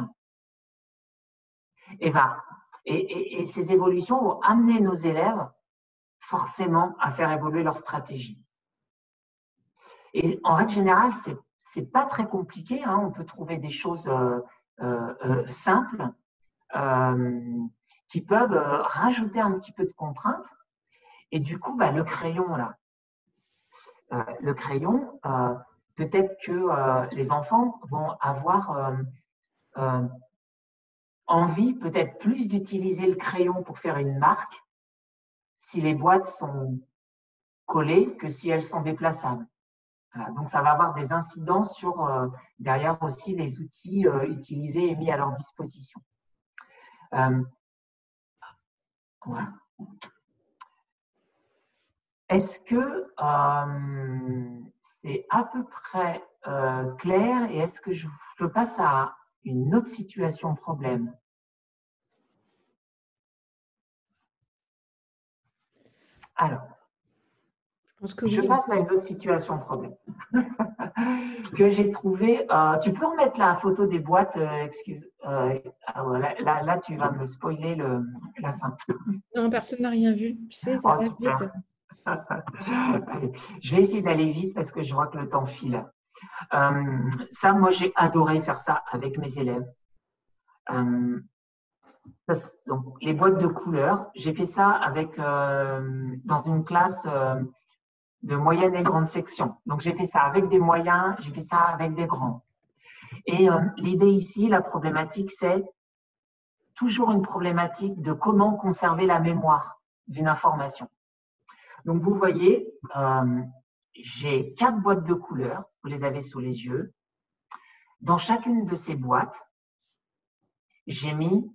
Speaker 1: et, va, et, et, et ces évolutions vont amener nos élèves forcément à faire évoluer leur stratégie. Et en règle générale, ce n'est pas très compliqué, hein, on peut trouver des choses euh, euh, simples euh, qui peuvent euh, rajouter un petit peu de contraintes. Et du coup, bah, le crayon, là, euh, le crayon, euh, peut-être que euh, les enfants vont avoir euh, euh, envie peut-être plus d'utiliser le crayon pour faire une marque si les boîtes sont collées que si elles sont déplaçables. Voilà, donc, ça va avoir des incidences sur euh, derrière aussi les outils euh, utilisés et mis à leur disposition. Euh, voilà. Est-ce que euh, c'est à peu près euh, clair et est-ce que je, je passe à une autre situation problème? Alors,
Speaker 2: Je pense que
Speaker 1: je
Speaker 2: oui.
Speaker 1: passe à une autre situation problème que j'ai trouvé. Euh, tu peux remettre la photo des boîtes, euh, excuse. Euh, ah ouais, là, là, là, tu vas me spoiler le, la fin.
Speaker 2: Non, personne n'a rien vu. Tu sais, ça
Speaker 1: Oh,
Speaker 2: va
Speaker 1: super.
Speaker 2: vite.
Speaker 1: Allez, je vais essayer d'aller vite parce que je vois que le temps file. Euh, ça, moi, j'ai adoré faire ça avec mes élèves. Euh, ça, donc, les boîtes de couleurs, j'ai fait ça avec euh, dans une classe euh, de moyenne et grande section. Donc, j'ai fait ça avec des moyens, j'ai fait ça avec des grands. Et euh, l'idée ici, la problématique, c'est toujours une problématique de comment conserver la mémoire d'une information. Donc, vous voyez, euh, j'ai quatre boîtes de couleurs, vous les avez sous les yeux. Dans chacune de ces boîtes, j'ai mis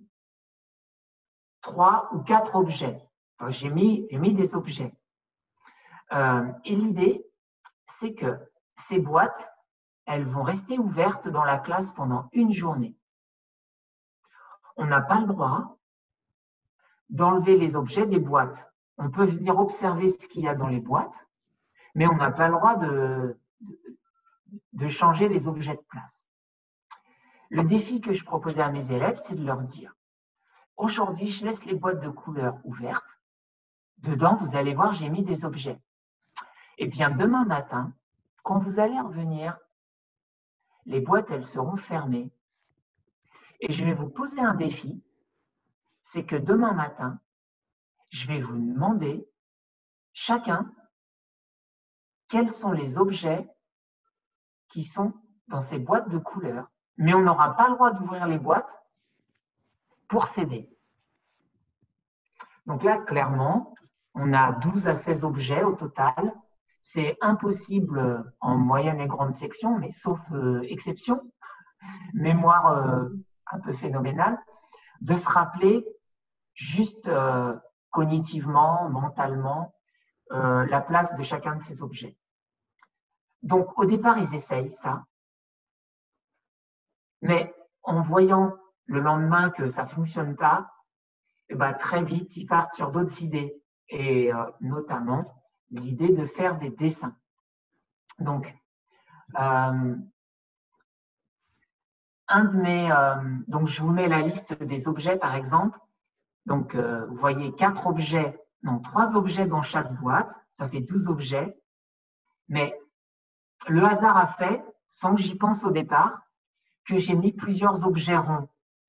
Speaker 1: trois ou quatre objets. Enfin, j'ai mis, j'ai mis des objets. Euh, et l'idée, c'est que ces boîtes, elles vont rester ouvertes dans la classe pendant une journée. On n'a pas le droit d'enlever les objets des boîtes. On peut venir observer ce qu'il y a dans les boîtes, mais on n'a pas le droit de, de, de changer les objets de place. Le défi que je proposais à mes élèves, c'est de leur dire, aujourd'hui, je laisse les boîtes de couleurs ouvertes. Dedans, vous allez voir, j'ai mis des objets. Et bien, demain matin, quand vous allez revenir, les boîtes, elles seront fermées. Et je vais vous poser un défi, c'est que demain matin, je vais vous demander, chacun, quels sont les objets qui sont dans ces boîtes de couleurs. Mais on n'aura pas le droit d'ouvrir les boîtes pour s'aider. Donc là, clairement, on a douze à seize objets au total. C'est impossible en moyenne et grande section, mais sauf euh, exception, mémoire euh, un peu phénoménale, de se rappeler juste euh, cognitivement, mentalement, euh, la place de chacun de ces objets. Donc, au départ, ils essayent ça. Mais en voyant le lendemain que ça ne fonctionne pas, eh ben, très vite, ils partent sur d'autres idées. Et euh, notamment, l'idée de faire des dessins. Donc, euh, un de mes, euh, donc je vous mets la liste des objets, par exemple. Donc, euh, vous voyez quatre objets, non, trois objets dans chaque boîte. Ça fait douze objets. Mais le hasard a fait, sans que j'y pense au départ, que j'ai mis plusieurs objets ronds.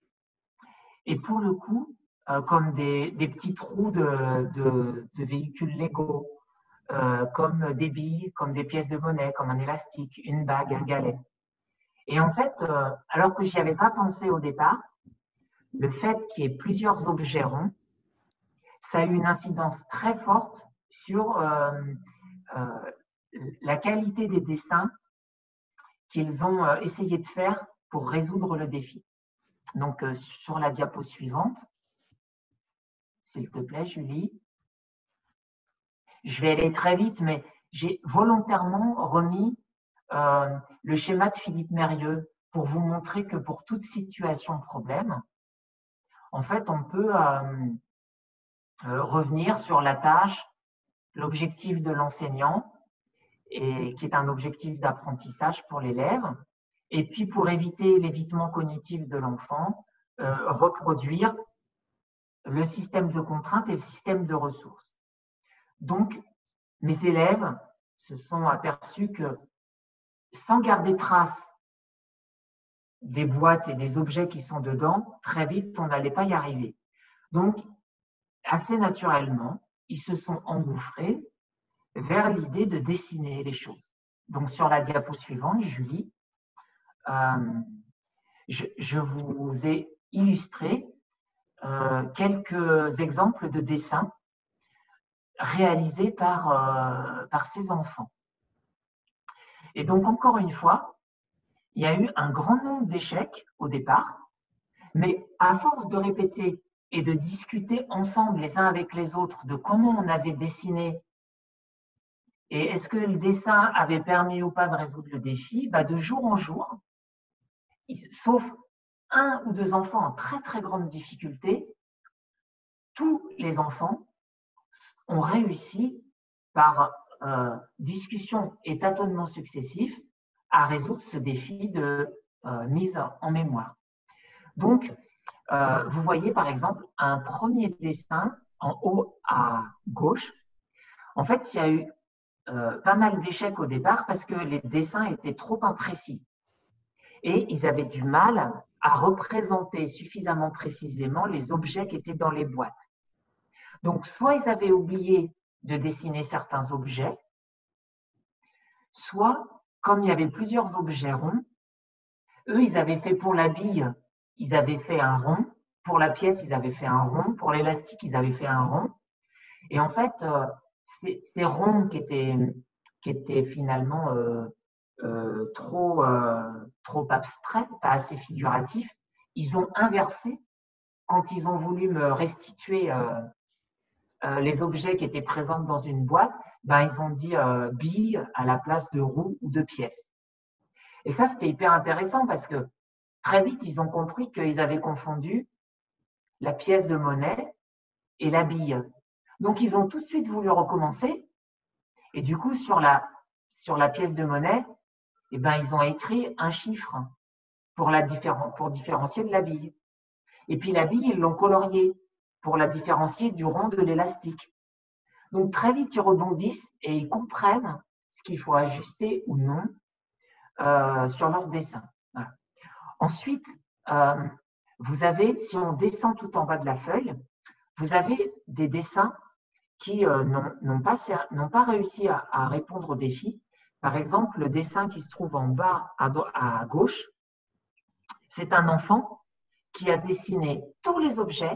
Speaker 1: Et pour le coup, euh, comme des, des petits trous de, de, de véhicules Lego, euh, comme des billes, comme des pièces de monnaie, comme un élastique, une bague, un galet. Et en fait, euh, alors que je n'y avais pas pensé au départ, le fait qu'il y ait plusieurs objets ronds, ça a eu une incidence très forte sur euh, euh, la qualité des dessins qu'ils ont euh, essayé de faire pour résoudre le défi. Donc, euh, sur la diapo suivante, s'il te plaît, Julie. Je vais aller très vite, mais j'ai volontairement remis euh, le schéma de Philippe Mérieux pour vous montrer que pour toute situation problème, en fait, on peut euh, euh, revenir sur la tâche, l'objectif de l'enseignant, et qui est un objectif d'apprentissage pour l'élève, et puis pour éviter l'évitement cognitif de l'enfant, euh, reproduire le système de contraintes et le système de ressources. Donc, mes élèves se sont aperçus que sans garder trace des boîtes et des objets qui sont dedans, très vite, on n'allait pas y arriver. Donc, assez naturellement, ils se sont engouffrés vers l'idée de dessiner les choses. Donc, sur la diapo suivante, Julie, euh, je, je vous ai illustré euh, quelques exemples de dessins réalisés par, euh, par ces enfants. Et donc, encore une fois, il y a eu un grand nombre d'échecs au départ, mais à force de répéter et de discuter ensemble les uns avec les autres de comment on avait dessiné et est-ce que le dessin avait permis ou pas de résoudre le défi, bah de jour en jour, sauf un ou deux enfants en très très grande difficulté, tous les enfants ont réussi par euh, discussion et tâtonnement successifs à résoudre ce défi de euh, mise en mémoire. Donc, euh, vous voyez par exemple un premier dessin en haut à gauche. En fait, il y a eu euh, pas mal d'échecs au départ parce que les dessins étaient trop imprécis et ils avaient du mal à représenter suffisamment précisément les objets qui étaient dans les boîtes. Donc, soit ils avaient oublié de dessiner certains objets, soit, comme il y avait plusieurs objets ronds, eux, ils avaient fait pour la bille, ils avaient fait un rond, pour la pièce, ils avaient fait un rond, pour l'élastique, ils avaient fait un rond. Et en fait, euh, ces, ces ronds qui étaient, qui étaient finalement euh, euh, trop, euh, trop abstraits, pas assez figuratifs, ils ont inversé quand ils ont voulu me restituer euh, euh, les objets qui étaient présents dans une boîte, ben, ils ont dit euh, bille à la place de roue ou de pièce. Et ça, c'était hyper intéressant parce que très vite, ils ont compris qu'ils avaient confondu la pièce de monnaie et la bille. Donc, ils ont tout de suite voulu recommencer. Et du coup, sur la, sur la pièce de monnaie, eh ben, ils ont écrit un chiffre pour, la différen, pour différencier de la bille. Et puis, la bille, ils l'ont coloriée pour la différencier du rond de l'élastique. Donc, très vite, ils rebondissent et ils comprennent ce qu'il faut ajuster ou non euh, sur leur dessin. Voilà. Ensuite, euh, vous avez, si on descend tout en bas de la feuille, vous avez des dessins qui euh, n'ont pas, pas réussi à, à répondre au défi. Par exemple, le dessin qui se trouve en bas à, à gauche, c'est un enfant qui a dessiné tous les objets,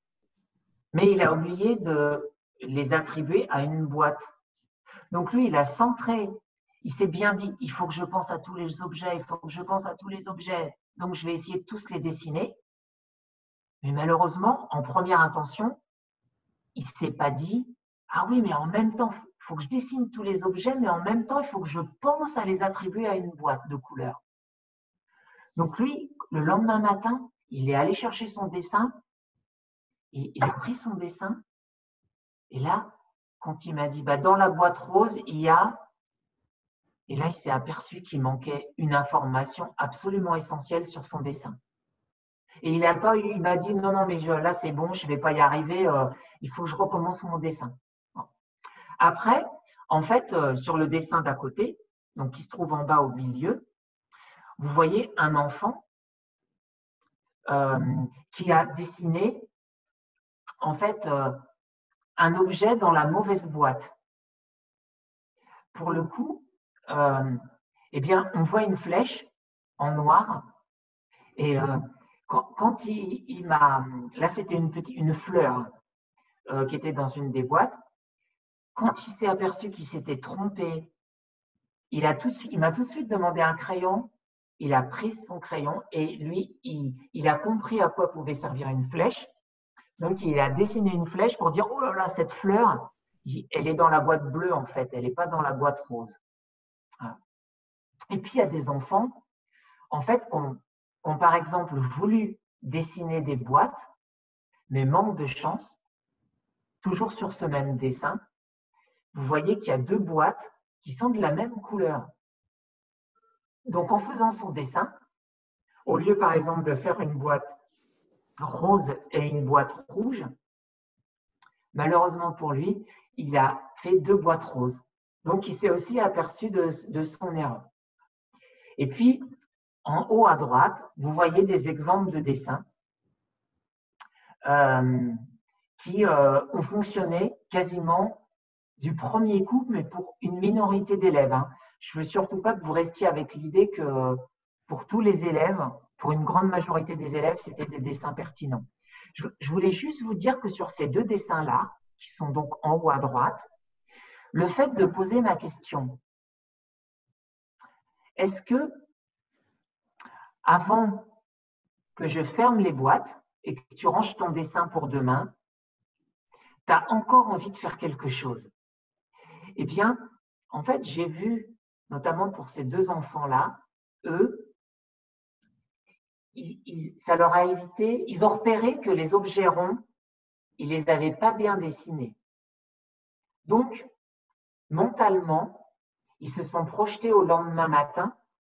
Speaker 1: mais il a oublié de les attribuer à une boîte. Donc lui, il a centré, il s'est bien dit, il faut que je pense à tous les objets, il faut que je pense à tous les objets, donc je vais essayer de tous les dessiner. Mais malheureusement, en première intention, il ne s'est pas dit, ah oui, mais en même temps, il faut que je dessine tous les objets, mais en même temps, il faut que je pense à les attribuer à une boîte de couleurs. Donc lui, le lendemain matin, il est allé chercher son dessin, et il a pris son dessin, et là, quand il m'a dit, bah, dans la boîte rose, il y a… Et là, il s'est aperçu qu'il manquait une information absolument essentielle sur son dessin. Et il m'a dit, non, non, mais je, là, c'est bon, je ne vais pas y arriver, euh, il faut que je recommence mon dessin. Bon. Après, en fait, euh, sur le dessin d'à côté, donc qui se trouve en bas au milieu, vous voyez un enfant euh, qui a dessiné, en fait, euh, un objet dans la mauvaise boîte. Pour le coup, euh, eh bien, on voit une flèche en noir et euh, quand, quand il, il m'a… Là, c'était une, petite, une fleur euh, qui était dans une des boîtes. Quand il s'est aperçu qu'il s'était trompé, il m'a tout, tout de suite demandé un crayon. Il a pris son crayon et lui, il, il a compris à quoi pouvait servir une flèche. Donc, il a dessiné une flèche pour dire « Oh là là, cette fleur, elle est dans la boîte bleue en fait, elle n'est pas dans la boîte rose. » Et puis, il y a des enfants, en fait, qui ont, ont par exemple voulu dessiner des boîtes, mais manque de chance, toujours sur ce même dessin, vous voyez qu'il y a deux boîtes qui sont de la même couleur. Donc, en faisant son dessin, au lieu, par exemple, de faire une boîte rose et une boîte rouge, malheureusement pour lui, il a fait deux boîtes roses. Donc, il s'est aussi aperçu de, de son erreur. Et puis, en haut à droite, vous voyez des exemples de dessins euh, qui euh, ont fonctionné quasiment du premier coup, mais pour une minorité d'élèves. Hein. Je ne veux surtout pas que vous restiez avec l'idée que pour tous les élèves, pour une grande majorité des élèves, c'était des dessins pertinents. Je, je voulais juste vous dire que sur ces deux dessins-là, qui sont donc en haut à droite, le fait de poser ma question, est-ce que, avant que je ferme les boîtes, et que tu ranges ton dessin pour demain, tu as encore envie de faire quelque chose. Eh bien, en fait, j'ai vu, notamment pour ces deux enfants-là, eux, ils, ils, ça leur a évité, ils ont repéré que les objets ronds, ils ne les avaient pas bien dessinés. Donc, mentalement, ils se sont projetés au lendemain matin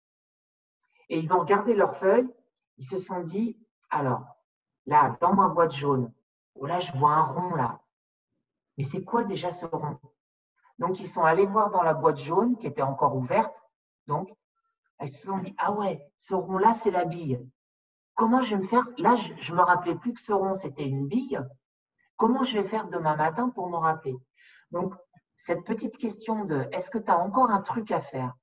Speaker 1: et ils ont regardé leurs feuilles, ils se sont dit, alors, là, dans ma boîte jaune, oh là, je vois un rond là. Mais c'est quoi déjà ce rond? Donc, ils sont allés voir dans la boîte jaune qui était encore ouverte. Donc, ils se sont dit, ah ouais, ce rond-là, c'est la bille. Comment je vais me faire? Là, je ne me rappelais plus que ce rond, c'était une bille. Comment je vais faire demain matin pour m'en rappeler? Donc, cette petite question de est-ce que tu as encore un truc à faire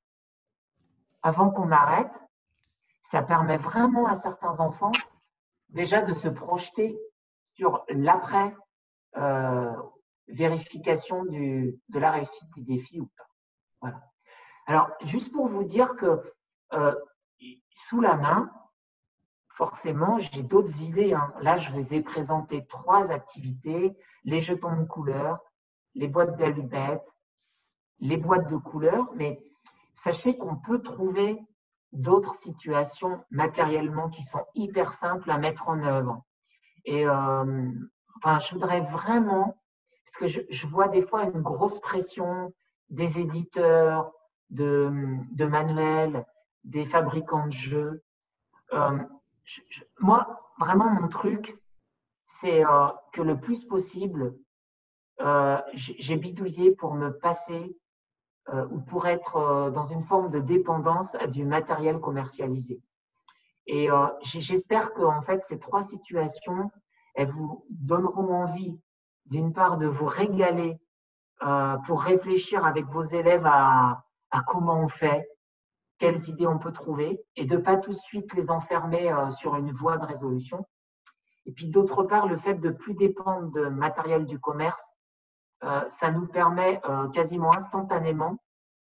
Speaker 1: avant qu'on arrête, ça permet vraiment à certains enfants déjà de se projeter sur l'après euh, vérification du, de la réussite du défi ou pas. Voilà. Alors, juste pour vous dire que euh, sous la main, forcément, j'ai d'autres idées. Hein. Là, je vous ai présenté trois activités, les jetons de couleurs, les boîtes d'allumettes, les boîtes de couleurs, mais sachez qu'on peut trouver d'autres situations matériellement qui sont hyper simples à mettre en œuvre. Et euh, enfin, je voudrais vraiment, parce que je, je vois des fois une grosse pression des éditeurs, de, de manuels, des fabricants de jeux. Euh, je, je, moi, vraiment, mon truc, c'est euh, que le plus possible, euh, j'ai bidouillé pour me passer euh, ou pour être euh, dans une forme de dépendance à du matériel commercialisé. Et euh, j'espère que en fait, ces trois situations, elles vous donneront envie, d'une part, de vous régaler euh, pour réfléchir avec vos élèves à, à comment on fait, quelles idées on peut trouver, et de ne pas tout de suite les enfermer euh, sur une voie de résolution. Et puis d'autre part, le fait de ne plus dépendre de matériel du commerce, euh, ça nous permet euh, quasiment instantanément,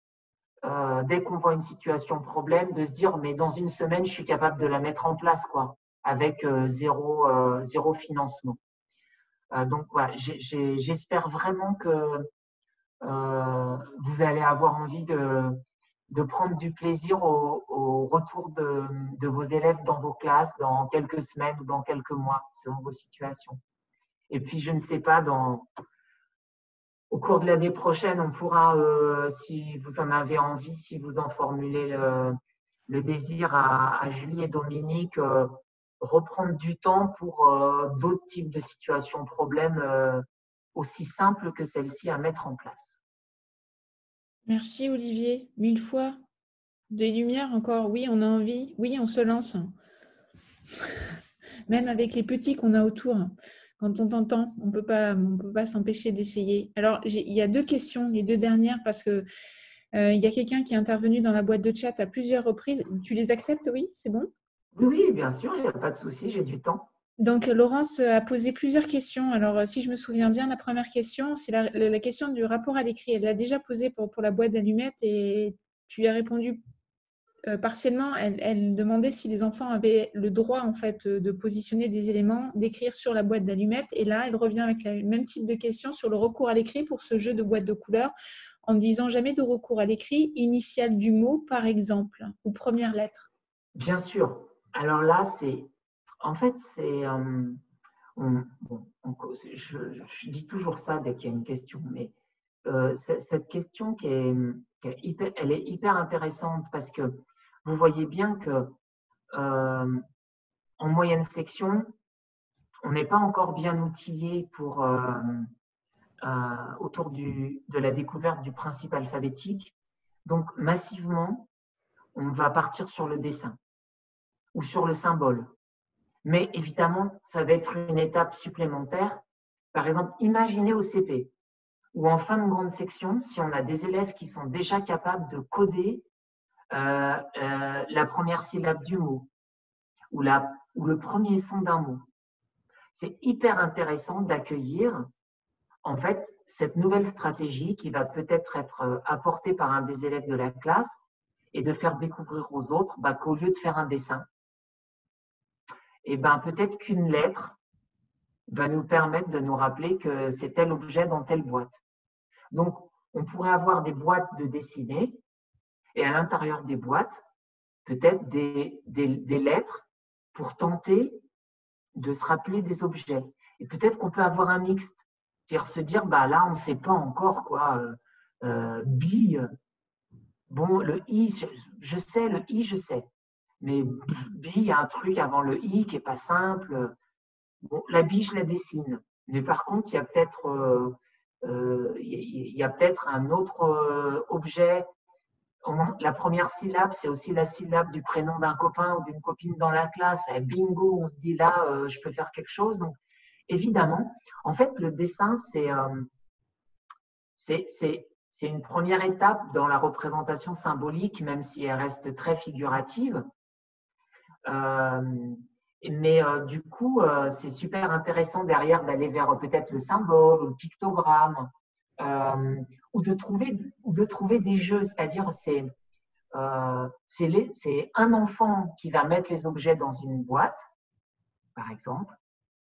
Speaker 1: euh, dès qu'on voit une situation problème, de se dire mais dans une semaine, je suis capable de la mettre en place, quoi, avec euh, zéro, euh, zéro financement. Euh, donc voilà, j'espère vraiment que euh, vous allez avoir envie de, de prendre du plaisir au, au retour de, de vos élèves dans vos classes dans quelques semaines ou dans quelques mois, selon vos situations. Et puis, je ne sais pas, dans, au cours de l'année prochaine, on pourra, euh, si vous en avez envie, si vous en formulez le, le désir à, à Julie et Dominique, euh, reprendre du temps pour euh, d'autres types de situations, problèmes euh, aussi simples que celle-ci à mettre en place.
Speaker 2: Merci Olivier, mille fois. Des lumières encore, oui, on a envie, oui, on se lance. Même avec les petits qu'on a autour, quand on t'entend, on peut pas, on peut pas s'empêcher d'essayer. Alors, il y a deux questions, les deux dernières, parce que euh, il y a quelqu'un qui est intervenu dans la boîte de chat à plusieurs reprises. Tu les acceptes, oui? C'est bon?
Speaker 1: Oui, oui, bien sûr, il n'y a pas de souci, j'ai du temps.
Speaker 2: Donc, Laurence a posé plusieurs questions. Alors, si je me souviens bien, la première question, c'est la, la question du rapport à l'écrit. Elle l'a déjà posée pour, pour la boîte d'allumettes et tu y as répondu euh, partiellement. Elle, elle demandait si les enfants avaient le droit, en fait, de positionner des éléments, d'écrire sur la boîte d'allumettes. Et là, elle revient avec le même type de question sur le recours à l'écrit pour ce jeu de boîte de couleurs, en disant jamais de recours à l'écrit, initiale du mot, par exemple, ou première lettre.
Speaker 1: Bien sûr. Alors là, c'est… En fait, c'est… Euh, on, bon, on, je, je dis toujours ça dès qu'il y a une question, mais euh, cette question qui est, qui est hyper, elle est hyper intéressante parce que vous voyez bien que euh, en moyenne section, on n'est pas encore bien outillé pour euh, euh, autour du, de la découverte du principe alphabétique. Donc, massivement, on va partir sur le dessin ou sur le symbole. Mais évidemment, ça va être une étape supplémentaire. Par exemple, imaginez au C P ou en fin de grande section, si on a des élèves qui sont déjà capables de coder euh, euh, la première syllabe du mot ou, la, ou le premier son d'un mot. C'est hyper intéressant d'accueillir en fait cette nouvelle stratégie qui va peut-être être apportée par un des élèves de la classe et de faire découvrir aux autres bah, qu'au lieu de faire un dessin, et ben, peut-être qu'une lettre va nous permettre de nous rappeler que c'est tel objet dans telle boîte. Donc, on pourrait avoir des boîtes de dessiner et à l'intérieur des boîtes, peut-être des, des, des lettres pour tenter de se rappeler des objets. Et peut-être qu'on peut avoir un mixte, c'est-à-dire se dire, bah là, on ne sait pas encore quoi, euh, euh, bille. Bon, le i, je, je sais, le i, je sais. Mais bille, il y a un truc avant le i qui n'est pas simple. Bon, la bille, je la dessine. Mais par contre, il y a peut-être euh, euh, il y a peut-être un autre euh, objet. La première syllabe, c'est aussi la syllabe du prénom d'un copain ou d'une copine dans la classe. Et bingo, on se dit là, euh, je peux faire quelque chose. Donc, évidemment, en fait, le dessin, c'est euh, c'est une première étape dans la représentation symbolique, même si elle reste très figurative. Euh, mais euh, du coup, euh, c'est super intéressant derrière d'aller vers peut-être le symbole ou le pictogramme, euh, ou, de trouver, ou de trouver des jeux, c'est-à-dire c'est euh, c'est un enfant qui va mettre les objets dans une boîte, par exemple,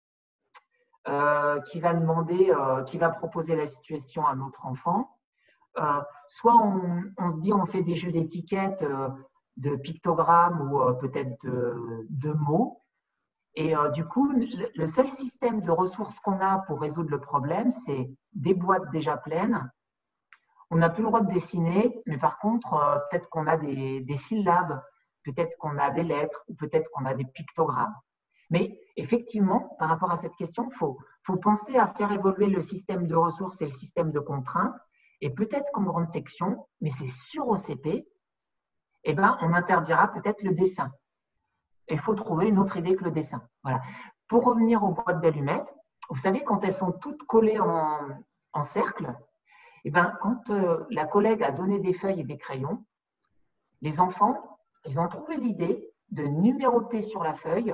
Speaker 1: euh, qui va demander, euh, qui va proposer la situation à un autre enfant. Euh, soit on, on se dit on fait des jeux d'étiquettes, euh, de pictogrammes ou euh, peut-être de, de mots. Et euh, du coup, le, le seul système de ressources qu'on a pour résoudre le problème, c'est des boîtes déjà pleines. On n'a plus le droit de dessiner, mais par contre, euh, peut-être qu'on a des, des syllabes, peut-être qu'on a des lettres, ou peut-être qu'on a des pictogrammes. Mais effectivement, par rapport à cette question, il faut, faut penser à faire évoluer le système de ressources et le système de contraintes. Et peut-être qu'en grande section, mais c'est sûr au C P, eh ben, on interdira peut-être le dessin. Il faut trouver une autre idée que le dessin. Voilà. Pour revenir aux boîtes d'allumettes, vous savez, quand elles sont toutes collées en, en cercle, eh ben, quand euh, la collègue a donné des feuilles et des crayons, les enfants, ils ont trouvé l'idée de numéroter sur la feuille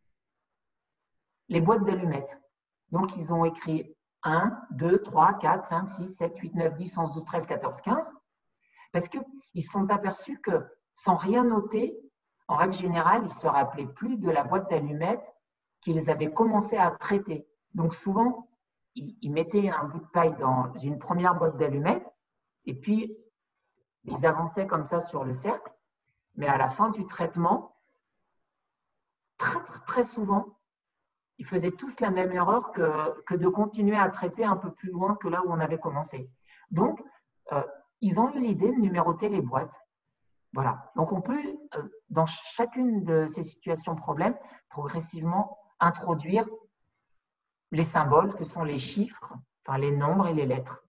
Speaker 1: les boîtes d'allumettes. Donc, ils ont écrit un, deux, trois, quatre, cinq, six, sept, huit, neuf, dix, onze, douze, treize, quatorze, quinze, parce qu'ils se sont aperçus que sans rien noter, en règle générale, ils ne se rappelaient plus de la boîte d'allumettes qu'ils avaient commencé à traiter. Donc, souvent, ils mettaient un bout de paille dans une première boîte d'allumettes et puis ils avançaient comme ça sur le cercle. Mais à la fin du traitement, très, très, très souvent, ils faisaient tous la même erreur que, que de continuer à traiter un peu plus loin que là où on avait commencé. Donc, euh, ils ont eu l'idée de numéroter les boîtes. Voilà. Donc, on peut, euh, dans chacune de ces situations problèmes, progressivement introduire les symboles que sont les chiffres, enfin les nombres et les lettres.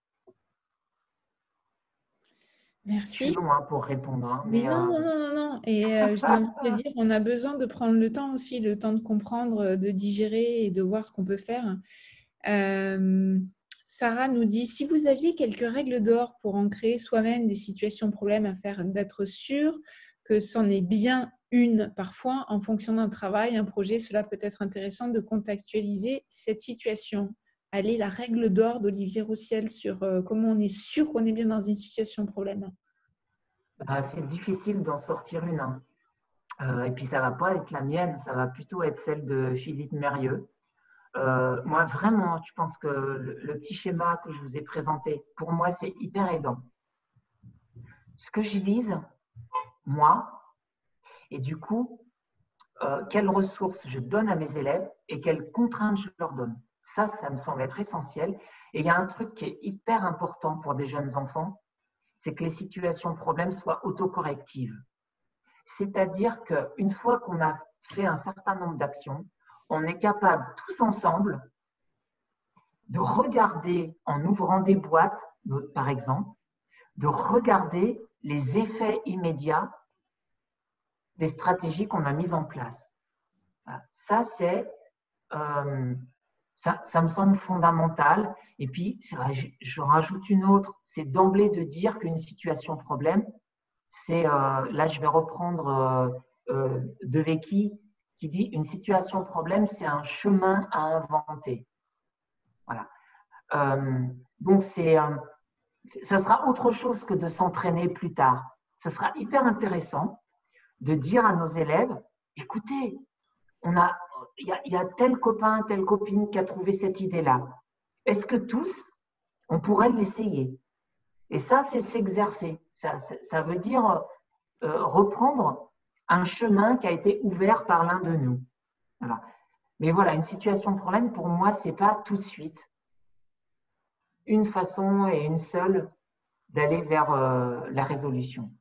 Speaker 2: Merci.
Speaker 1: Je suis loin pour répondre. Hein,
Speaker 2: mais, mais non,
Speaker 1: euh...
Speaker 2: non, non, non, non. Et euh, j'ai envie de dire, on a besoin de prendre le temps aussi, le temps de comprendre, de digérer et de voir ce qu'on peut faire. Euh, Sarah nous dit, si vous aviez quelques règles d'or pour en créer soi-même des situations problèmes à faire, d'être sûr que c'en est bien une parfois, en fonction d'un travail, un projet, cela peut être intéressant de contextualiser cette situation. Allez, la règle d'or d'Olivier Roussiel sur euh, comment on est sûr qu'on est bien dans une situation problème.
Speaker 1: Ah, c'est difficile d'en sortir une. Hein. Euh, et puis, ça ne va pas être la mienne, ça va plutôt être celle de Philippe Mérieux. Euh, moi, vraiment, je pense que le, le petit schéma que je vous ai présenté, pour moi, c'est hyper aidant. Ce que je vise, moi, et du coup, euh, quelles ressources je donne à mes élèves et quelles contraintes je leur donne. Ça, ça me semble être essentiel. Et il y a un truc qui est hyper important pour des jeunes enfants, c'est que les situations problèmes soient autocorrectives. C'est-à-dire qu'une fois qu'on a fait un certain nombre d'actions, on est capable tous ensemble de regarder, en ouvrant des boîtes, par exemple, de regarder les effets immédiats des stratégies qu'on a mises en place. Ça, c'est, euh, ça, ça me semble fondamental. Et puis, je rajoute une autre, c'est d'emblée de dire qu'une situation problème, c'est, euh, là, je vais reprendre euh, euh, De Vecchi, qui dit une situation problème, c'est un chemin à inventer. Voilà. Euh, donc, c'est, euh, ça sera autre chose que de s'entraîner plus tard. Ça sera hyper intéressant de dire à nos élèves, écoutez, on a, il y a, il y a tel copain, telle copine qui a trouvé cette idée-là. Est-ce que tous, on pourrait l'essayer? Et ça, c'est s'exercer. Ça, ça, ça veut dire euh, reprendre un chemin qui a été ouvert par l'un de nous. Voilà. Mais voilà, une situation de problème, pour moi, ce n'est pas tout de suite une façon et une seule d'aller vers euh, la résolution.